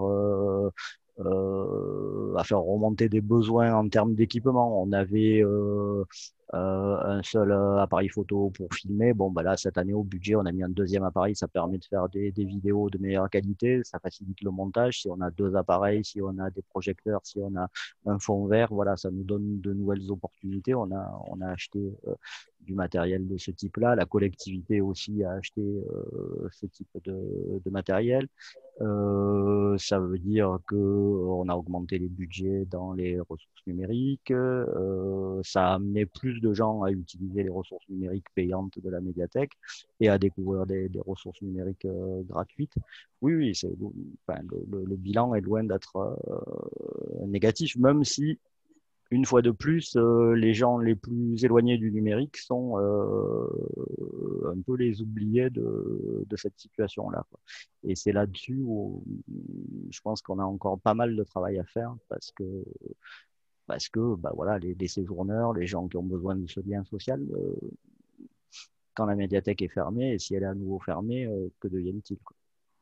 à faire remonter des besoins en termes d'équipement. On avait un seul appareil photo pour filmer. Bon, bah là, cette année, au budget, on a mis un deuxième appareil. Ça permet de faire des vidéos de meilleure qualité. Ça facilite le montage. Si on a deux appareils, si on a des projecteurs, si on a un fond vert, voilà, ça nous donne de nouvelles opportunités. On a acheté du matériel de ce type-là. La collectivité aussi a acheté ce type de matériel. Ça veut dire qu'on a augmenté les budgets dans les ressources numériques. Ça a amené plus de gens à utiliser les ressources numériques payantes de la médiathèque et à découvrir des ressources numériques gratuites. Oui, le bilan est loin d'être négatif, même si une fois de plus, les gens les plus éloignés du numérique sont un peu les oubliés de cette situation-là, quoi. Et c'est là-dessus où je pense qu'on a encore pas mal de travail à faire parce que bah voilà, les séjourneurs, les gens qui ont besoin de ce lien social, quand la médiathèque est fermée, et si elle est à nouveau fermée, que deviennent-ils, quoi?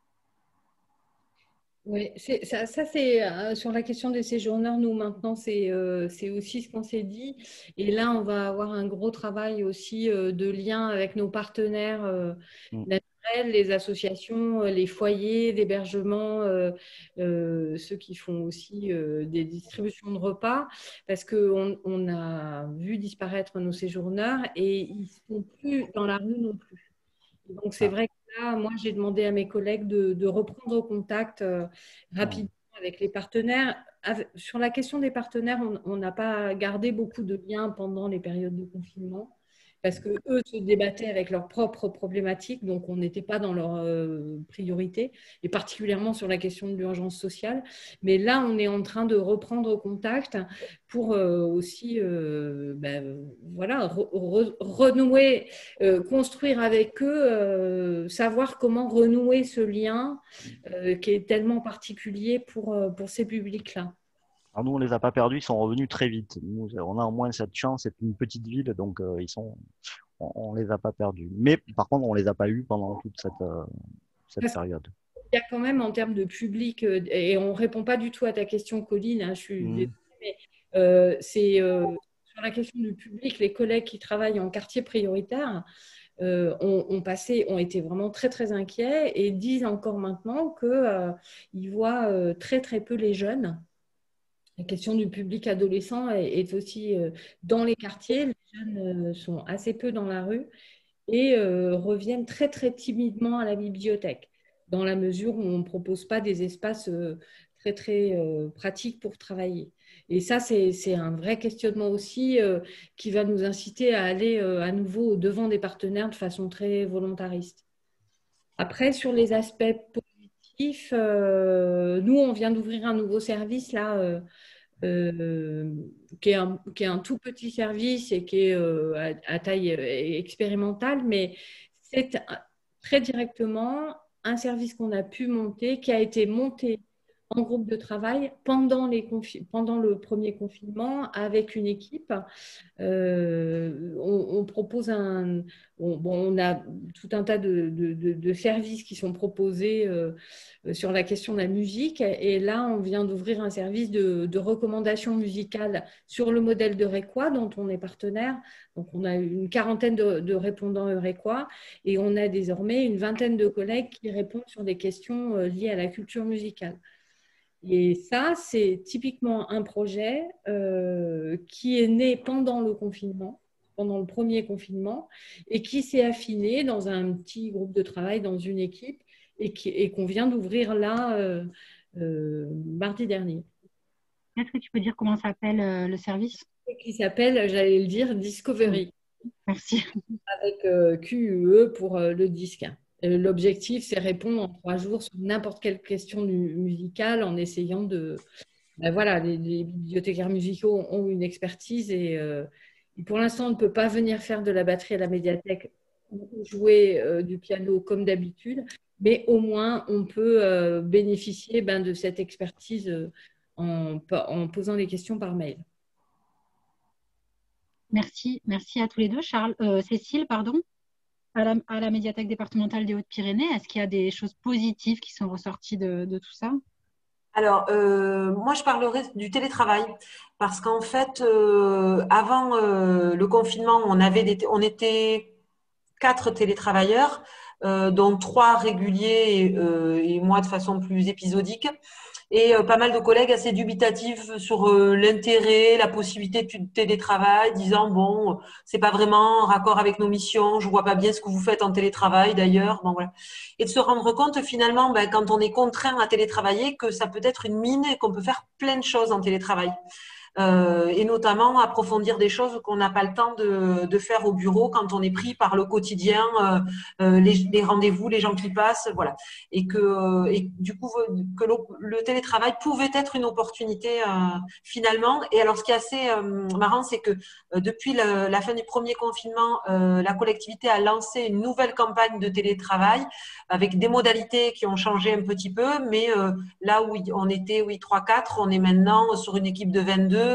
Oui, ça c'est sur la question des séjourneurs, nous maintenant, c'est aussi ce qu'on s'est dit. Et là, on va avoir un gros travail aussi de lien avec nos partenaires naturels, les associations, les foyers d'hébergement, ceux qui font aussi des distributions de repas, parce qu'on a vu disparaître nos séjourneurs et ils ne sont plus dans la rue non plus. Donc, c'est vrai que là, moi, j'ai demandé à mes collègues de reprendre contact rapidement avec les partenaires. Sur la question des partenaires, on n'a pas gardé beaucoup de liens pendant les périodes de confinement parce qu'eux se débattaient avec leurs propres problématiques, donc on n'était pas dans leur priorité, et particulièrement sur la question de l'urgence sociale. Mais là, on est en train de reprendre contact pour aussi voilà, renouer, construire avec eux, savoir comment renouer ce lien qui est tellement particulier pour ces publics-là. Alors nous, on les a pas perdus, ils sont revenus très vite. Nous, on a au moins cette chance, c'est une petite ville, donc on les a pas perdus. Mais par contre, on les a pas eus pendant toute cette période. Il y a quand même en termes de public, et on ne répond pas du tout à ta question, Colline, hein, je suis désolée, mais Sur la question du public, les collègues qui travaillent en quartier prioritaire ont été vraiment très, très inquiets et disent encore maintenant qu'ils voient très, très peu les jeunes. La question du public adolescent est aussi dans les quartiers. Les jeunes sont assez peu dans la rue et reviennent très, très timidement à la bibliothèque, dans la mesure où on ne propose pas des espaces très, très pratiques pour travailler. Et ça, c'est un vrai questionnement aussi qui va nous inciter à aller à nouveau au devant des partenaires de façon très volontariste. Après, sur les aspects positifs, nous, on vient d'ouvrir un nouveau service là, qui est un tout petit service et qui est à taille expérimentale, mais c'est très directement un service qu'on a pu monter, qui a été monté en groupe de travail pendant le premier confinement avec une équipe. On propose on a tout un tas de services qui sont proposés sur la question de la musique. Et là, on vient d'ouvrir un service de recommandation musicale sur le modèle de Eurequa, dont on est partenaire. Donc, on a une quarantaine de répondants Eurequa et on a désormais une vingtaine de collègues qui répondent sur des questions liées à la culture musicale. Et ça, c'est typiquement un projet qui est né pendant le confinement, pendant le premier confinement, et qui s'est affiné dans un petit groupe de travail, dans une équipe, et qu'on vient d'ouvrir là mardi dernier. Est-ce que tu peux dire comment s'appelle le service? Qui s'appelle, j'allais le dire, Discovery. Merci. Avec QUE pour le disque. L'objectif, c'est répondre en 3 jours sur n'importe quelle question musicale en essayant de… Ben voilà, les bibliothécaires musicaux ont une expertise et pour l'instant, on ne peut pas venir faire de la batterie à la médiathèque ou jouer du piano comme d'habitude, mais au moins, on peut bénéficier de cette expertise en posant les questions par mail. Merci à tous les deux. Cécile, pardon. À la médiathèque départementale des Hautes-Pyrénées, est-ce qu'il y a des choses positives qui sont ressorties de tout ça? Alors, moi, je parlerai du télétravail parce qu'en fait, avant le confinement, on était 4 télétravailleurs, dont 3 réguliers et moi de façon plus épisodique. Et pas mal de collègues assez dubitatifs sur l'intérêt, la possibilité de télétravail, disant bon, c'est pas vraiment en raccord avec nos missions, je vois pas bien ce que vous faites en télétravail d'ailleurs. Bon, voilà. Et de se rendre compte finalement, quand on est contraint à télétravailler, que ça peut être une mine et qu'on peut faire plein de choses en télétravail. Et notamment approfondir des choses qu'on n'a pas le temps de faire au bureau quand on est pris par le quotidien, les rendez-vous, les gens qui passent, voilà. Et du coup, que le télétravail pouvait être une opportunité finalement. Et alors, ce qui est assez marrant, c'est que depuis la fin du premier confinement, la collectivité a lancé une nouvelle campagne de télétravail avec des modalités qui ont changé un petit peu, mais là où on était 3-4, on est maintenant sur une équipe de 22,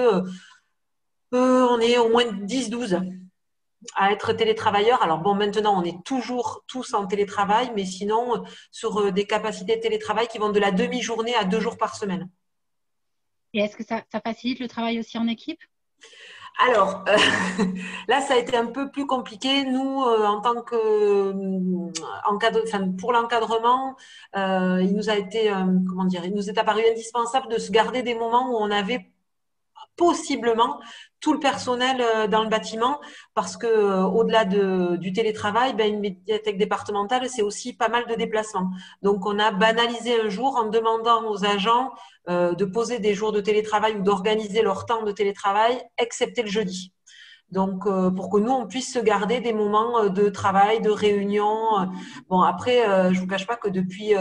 on est au moins 10-12 à être télétravailleurs. Alors bon, maintenant, on est toujours tous en télétravail, mais sinon, sur des capacités de télétravail qui vont de la demi-journée à 2 jours par semaine. Et est-ce que ça facilite le travail aussi en équipe? Alors, là, ça a été un peu plus compliqué. Nous, en tant que pour l'encadrement, il nous a été, il nous est apparu indispensable de se garder des moments où on avait possiblement tout le personnel dans le bâtiment parce que au-delà du télétravail, une médiathèque départementale, c'est aussi pas mal de déplacements. Donc, on a banalisé un jour en demandant aux agents de poser des jours de télétravail ou d'organiser leur temps de télétravail, excepté le jeudi. Donc, pour que nous, on puisse se garder des moments de travail, de réunion. Bon, après, je vous cache pas que depuis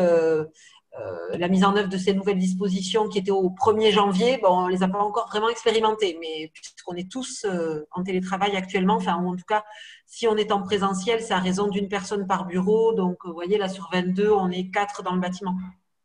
la mise en œuvre de ces nouvelles dispositions qui étaient au 1er janvier, on ne les a pas encore vraiment expérimentées, mais puisqu'on est tous en télétravail actuellement, enfin, en tout cas, si on est en présentiel, c'est à raison d'une personne par bureau. Donc, vous voyez, là, sur 22, on est 4 dans le bâtiment.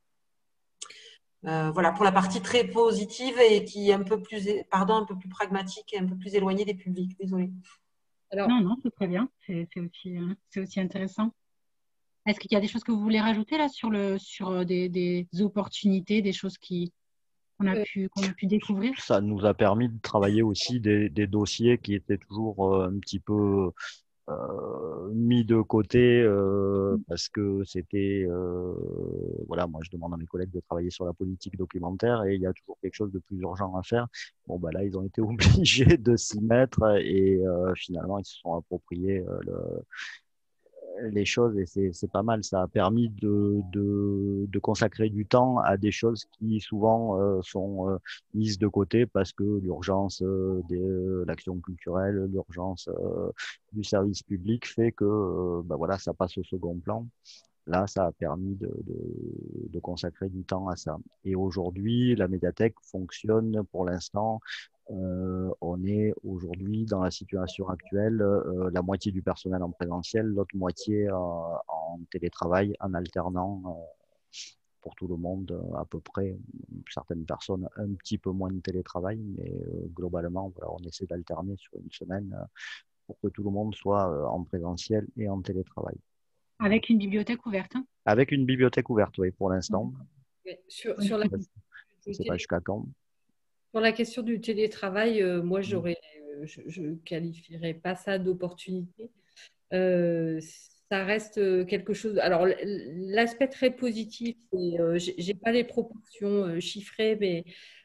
Voilà, pour la partie très positive et qui est un peu plus pragmatique et un peu plus éloignée des publics. Désolée. Alors, non, c'est très bien. C'est aussi intéressant. Est-ce qu'il y a des choses que vous voulez rajouter là sur des opportunités, des choses qui qu'on a pu découvrir? Ça nous a permis de travailler aussi des dossiers qui étaient toujours un petit peu mis de côté parce que c'était voilà, moi je demande à mes collègues de travailler sur la politique documentaire et il y a toujours quelque chose de plus urgent à faire. Bon bah là ils ont été obligés de s'y mettre et finalement ils se sont appropriés les choses et c'est pas mal. Ça a permis de consacrer du temps à des choses qui souvent sont mises de côté parce que l'urgence de l'action culturelle, l'urgence du service public fait que bah voilà, ça passe au second plan. Là, ça a permis de consacrer du temps à ça. Et aujourd'hui, la médiathèque fonctionne pour l'instant. On est aujourd'hui dans la situation actuelle, la moitié du personnel en présentiel, l'autre moitié en télétravail, en alternant pour tout le monde à peu près. Certaines personnes un petit peu moins de télétravail, mais globalement, voilà, on essaie d'alterner sur une semaine pour que tout le monde soit en présentiel et en télétravail. Avec une bibliothèque ouverte, hein? Avec une bibliothèque ouverte, oui, pour l'instant. Sur Je la ne sais pas jusqu'à quand. Sur la question du télétravail, moi, je ne qualifierais pas ça d'opportunité. Ça reste quelque chose. Alors, l'aspect très positif, c'est, j'ai pas les proportions chiffrées, mais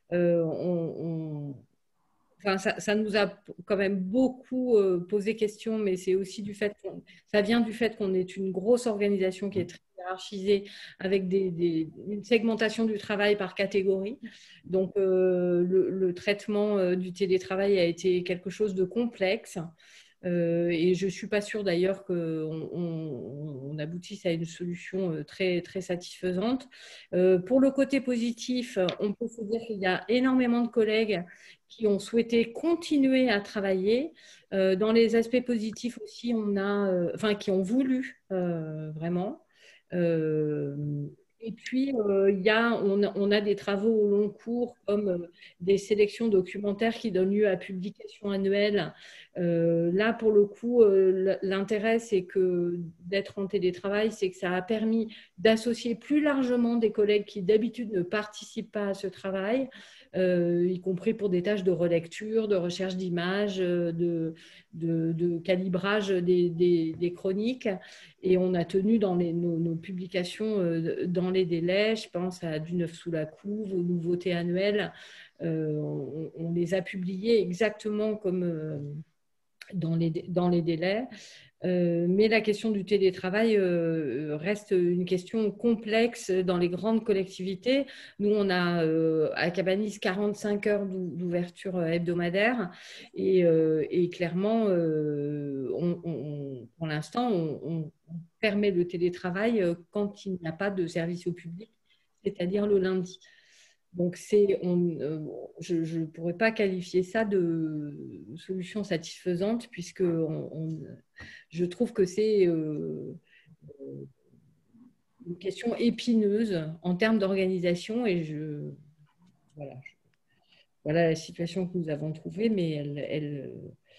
enfin, ça nous a quand même beaucoup posé question, mais c'est aussi du fait ça vient du fait qu'on est une grosse organisation qui est très hiérarchisée avec une segmentation du travail par catégorie. Donc, le traitement du télétravail a été quelque chose de complexe. Et je ne suis pas sûre d'ailleurs qu'on aboutisse à une solution très, très satisfaisante. Pour le côté positif, on peut se dire qu'il y a énormément de collègues qui ont souhaité continuer à travailler. Dans les aspects positifs aussi, enfin, qui ont voulu vraiment. Et puis, on a des travaux au long cours comme des sélections documentaires qui donnent lieu à publication annuelle. Là, pour le coup, l'intérêt, c'est que d'être en télétravail, c'est que ça a permis d'associer plus largement des collègues qui d'habitude ne participent pas à ce travail, y compris pour des tâches de relecture, de recherche d'images, de calibrage des chroniques. Et on a tenu dans nos publications dans les délais, je pense à Du Neuf sous la couve, aux nouveautés annuelles. On les a publiées exactement comme dans les délais. Mais la question du télétravail reste une question complexe dans les grandes collectivités. Nous, on a à Cabanis 45 heures d'ouverture hebdomadaire et clairement, pour l'instant, on permet le télétravail quand il n'y a pas de service au public, c'est-à-dire le lundi. Donc, je ne pourrais pas qualifier ça de solution satisfaisante puisque je trouve que c'est une question épineuse en termes d'organisation et voilà la situation que nous avons trouvée, mais elle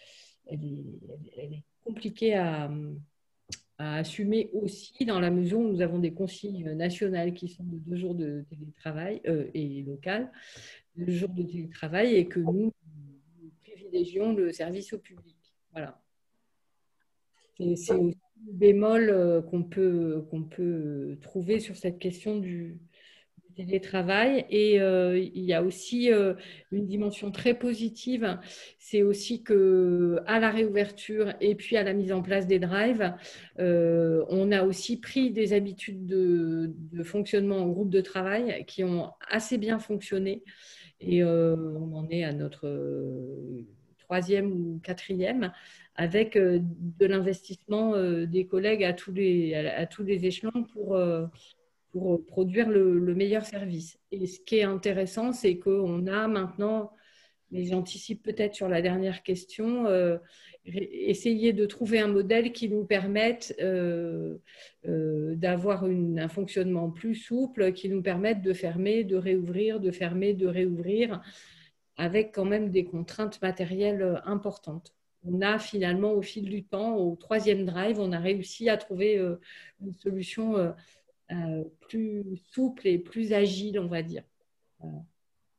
est compliquée à assumer aussi dans la mesure où nous avons des consignes nationales qui sont de 2 jours de télétravail et locales, 2 jours de télétravail et que nous privilégions le service au public. Voilà. C'est aussi le bémol qu'on peut trouver sur cette question du télétravail. Et il y a aussi une dimension très positive, c'est aussi qu'à la réouverture et puis à la mise en place des drives, on a aussi pris des habitudes de fonctionnement en groupe de travail qui ont assez bien fonctionné. Et on en est à notre 3e ou 4e, avec de l'investissement des collègues à tous les échelons pour produire le meilleur service. Et ce qui est intéressant, c'est qu'on a maintenant, mais j'anticipe peut-être sur la dernière question, essayer de trouver un modèle qui nous permette d'avoir un fonctionnement plus souple, qui nous permette de fermer, de réouvrir, de fermer, de réouvrir, avec quand même des contraintes matérielles importantes. On a finalement, au fil du temps, au 3e drive, on a réussi à trouver une solution plus souple et plus agile, on va dire. Voilà.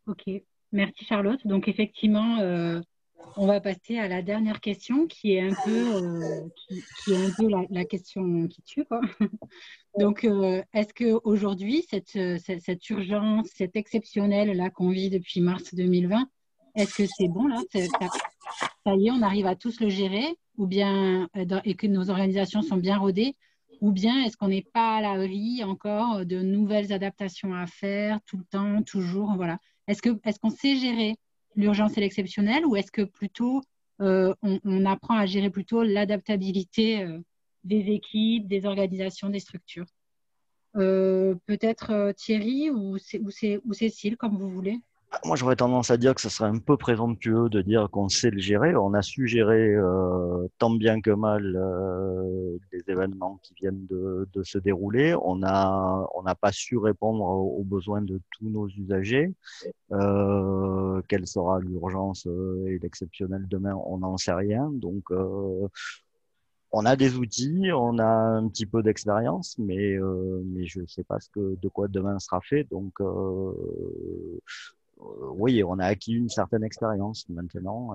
Ok, merci Charlotte. Donc effectivement, on va passer à la dernière question qui est un peu, qui est un peu la question qui tue, quoi. Donc, est-ce qu'aujourd'hui, cette urgence, cette exceptionnelle là qu'on vit depuis mars 2020, est-ce que c'est bon là? Ça y est, on arrive à tous le gérer, ou bien et que nos organisations sont bien rodées, ou bien est-ce qu'on n'est pas à l'abri encore de nouvelles adaptations à faire tout le temps, toujours, voilà. Est-ce qu'on sait gérer l'urgence et l'exceptionnel, ou est-ce que plutôt on apprend à gérer plutôt l'adaptabilité des équipes, des organisations, des structures? Peut-être Thierry ou Cécile, comme vous voulez. Moi, j'aurais tendance à dire que ce serait un peu présomptueux de dire qu'on sait le gérer. On a su gérer tant bien que mal les événements qui viennent de se dérouler. On n'a pas su répondre aux besoins de tous nos usagers. Quelle sera l'urgence et l'exceptionnel demain? On n'en sait rien. Donc, on a des outils, on a un petit peu d'expérience, mais je ne sais pas de quoi demain sera fait. Donc, oui, on a acquis une certaine expérience maintenant.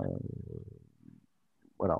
Voilà,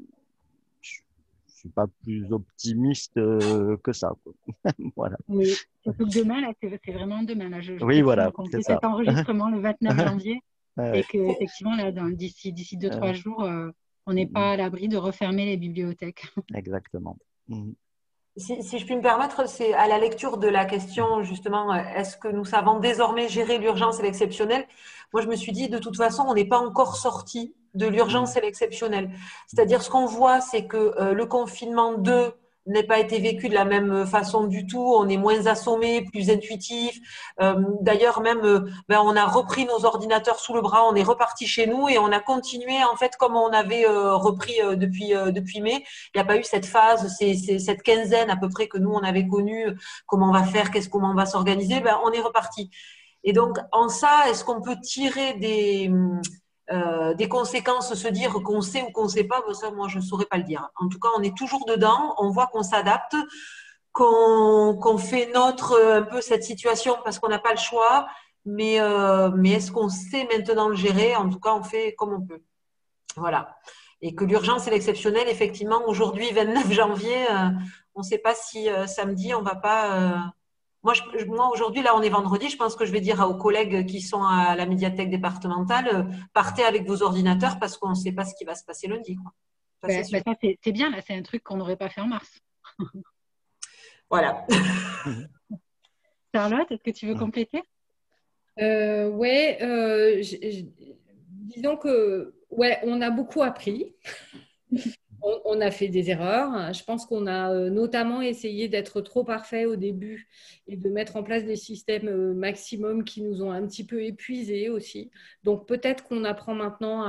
je suis pas plus optimiste que ça, quoi. Voilà. Oui, surtout que demain, là, c'est vraiment demain. Là, je Oui, précise voilà, qu'on c'est fait ça. cet enregistrement le 29 janvier Ouais, et qu'effectivement, là, d'ici 2-3 jours, on n'est ouais. pas à l'abri de refermer les bibliothèques. Exactement. Mhm. Si je puis me permettre, c'est à la lecture de la question, justement, est-ce que nous savons désormais gérer l'urgence et l'exceptionnel? Moi, je me suis dit, de toute façon, on n'est pas encore sorti de l'urgence et l'exceptionnel. C'est-à-dire, ce qu'on voit, c'est que le confinement 2 n'a pas été vécu de la même façon du tout. On est moins assommé, plus intuitif. D'ailleurs, même, on a repris nos ordinateurs sous le bras, on est reparti chez nous et on a continué, en fait, comme on avait repris depuis mai. Il n'y a pas eu cette phase, cette quinzaine à peu près que nous, on avait connue. Comment on va faire, comment on va s'organiser? On est reparti. Et donc, en ça, est-ce qu'on peut tirer des conséquences, se dire qu'on sait ou qu'on ne sait pas? Ça, moi, je ne saurais pas le dire. En tout cas, on est toujours dedans, on voit qu'on s'adapte, qu'on fait notre un peu cette situation parce qu'on n'a pas le choix. Mais est-ce qu'on sait maintenant le gérer? En tout cas, on fait comme on peut. Voilà. Et que l'urgence et l'exceptionnel, effectivement, aujourd'hui, 29 janvier, on ne sait pas si samedi, on ne va pas. Moi, aujourd'hui, là, on est vendredi, je pense que je vais dire aux collègues qui sont à la médiathèque départementale, partez avec vos ordinateurs parce qu'on ne sait pas ce qui va se passer lundi, quoi. Ça, c'est sûr. Ça, c'est bien, là, c'est un truc qu'on n'aurait pas fait en mars. Voilà. Charlotte, est-ce que tu veux compléter? Ouais, disons que ouais, on a beaucoup appris. On a fait des erreurs. Je pense qu'on a notamment essayé d'être trop parfait au début et de mettre en place des systèmes maximum qui nous ont un petit peu épuisés aussi. Donc peut-être qu'on apprend maintenant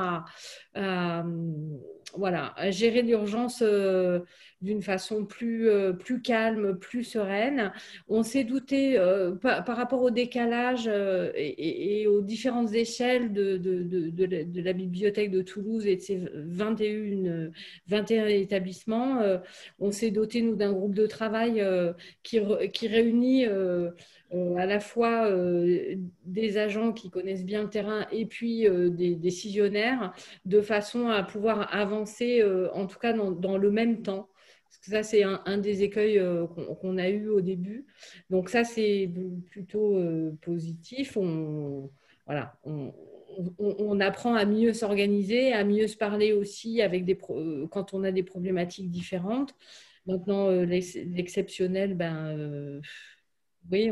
voilà, à gérer l'urgence d'une façon plus calme, plus sereine. On s'est douté par rapport au décalage et aux différentes échelles de la bibliothèque de Toulouse et de ses 21 établissements. On s'est doté, nous, d'un groupe de travail qui réunit à la fois des agents qui connaissent bien le terrain et puis des décisionnaires, de façon à pouvoir avancer, en tout cas dans le même temps. Parce que ça, c'est un des écueils qu'on a eu au début. Donc ça, c'est plutôt positif. Voilà, on apprend à mieux s'organiser, à mieux se parler aussi quand on a des problématiques différentes. Maintenant, l'exceptionnel, oui,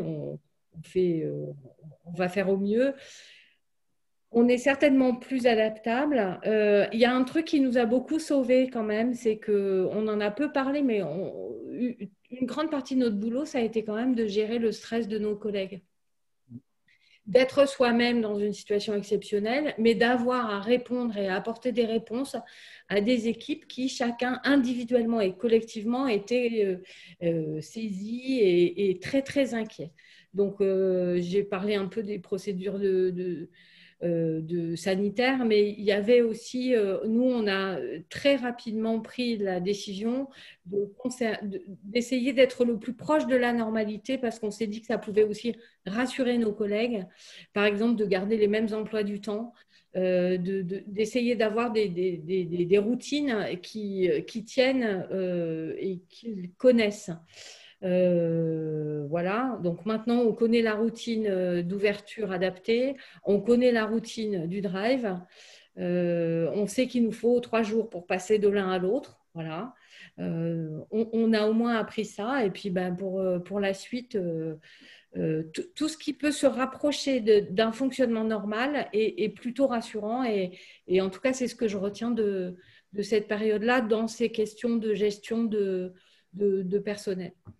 on va faire au mieux. On est certainement plus adaptable. Il y a un truc qui nous a beaucoup sauvés quand même, c'est qu'on en a peu parlé, mais une grande partie de notre boulot, ça a été quand même de gérer le stress de nos collègues. D'être soi-même dans une situation exceptionnelle, mais d'avoir à répondre et à apporter des réponses à des équipes qui, chacun individuellement et collectivement, étaient saisies et très, très inquiets. Donc, j'ai parlé un peu des procédures de sanitaire, mais il y avait aussi, nous, on a très rapidement pris la décision d'essayer d'être le plus proche de la normalité parce qu'on s'est dit que ça pouvait aussi rassurer nos collègues, par exemple de garder les mêmes emplois du temps, d'essayer d'avoir des routines qui tiennent et qu'ils connaissent. Voilà, donc maintenant on connaît la routine d'ouverture adaptée, on connaît la routine du drive, on sait qu'il nous faut 3 jours pour passer de l'un à l'autre. Voilà, on a au moins appris ça et puis ben, pour la suite, tout ce qui peut se rapprocher d'un fonctionnement normal est plutôt rassurant et en tout cas c'est ce que je retiens de cette période-là dans ces questions de gestion de personnel.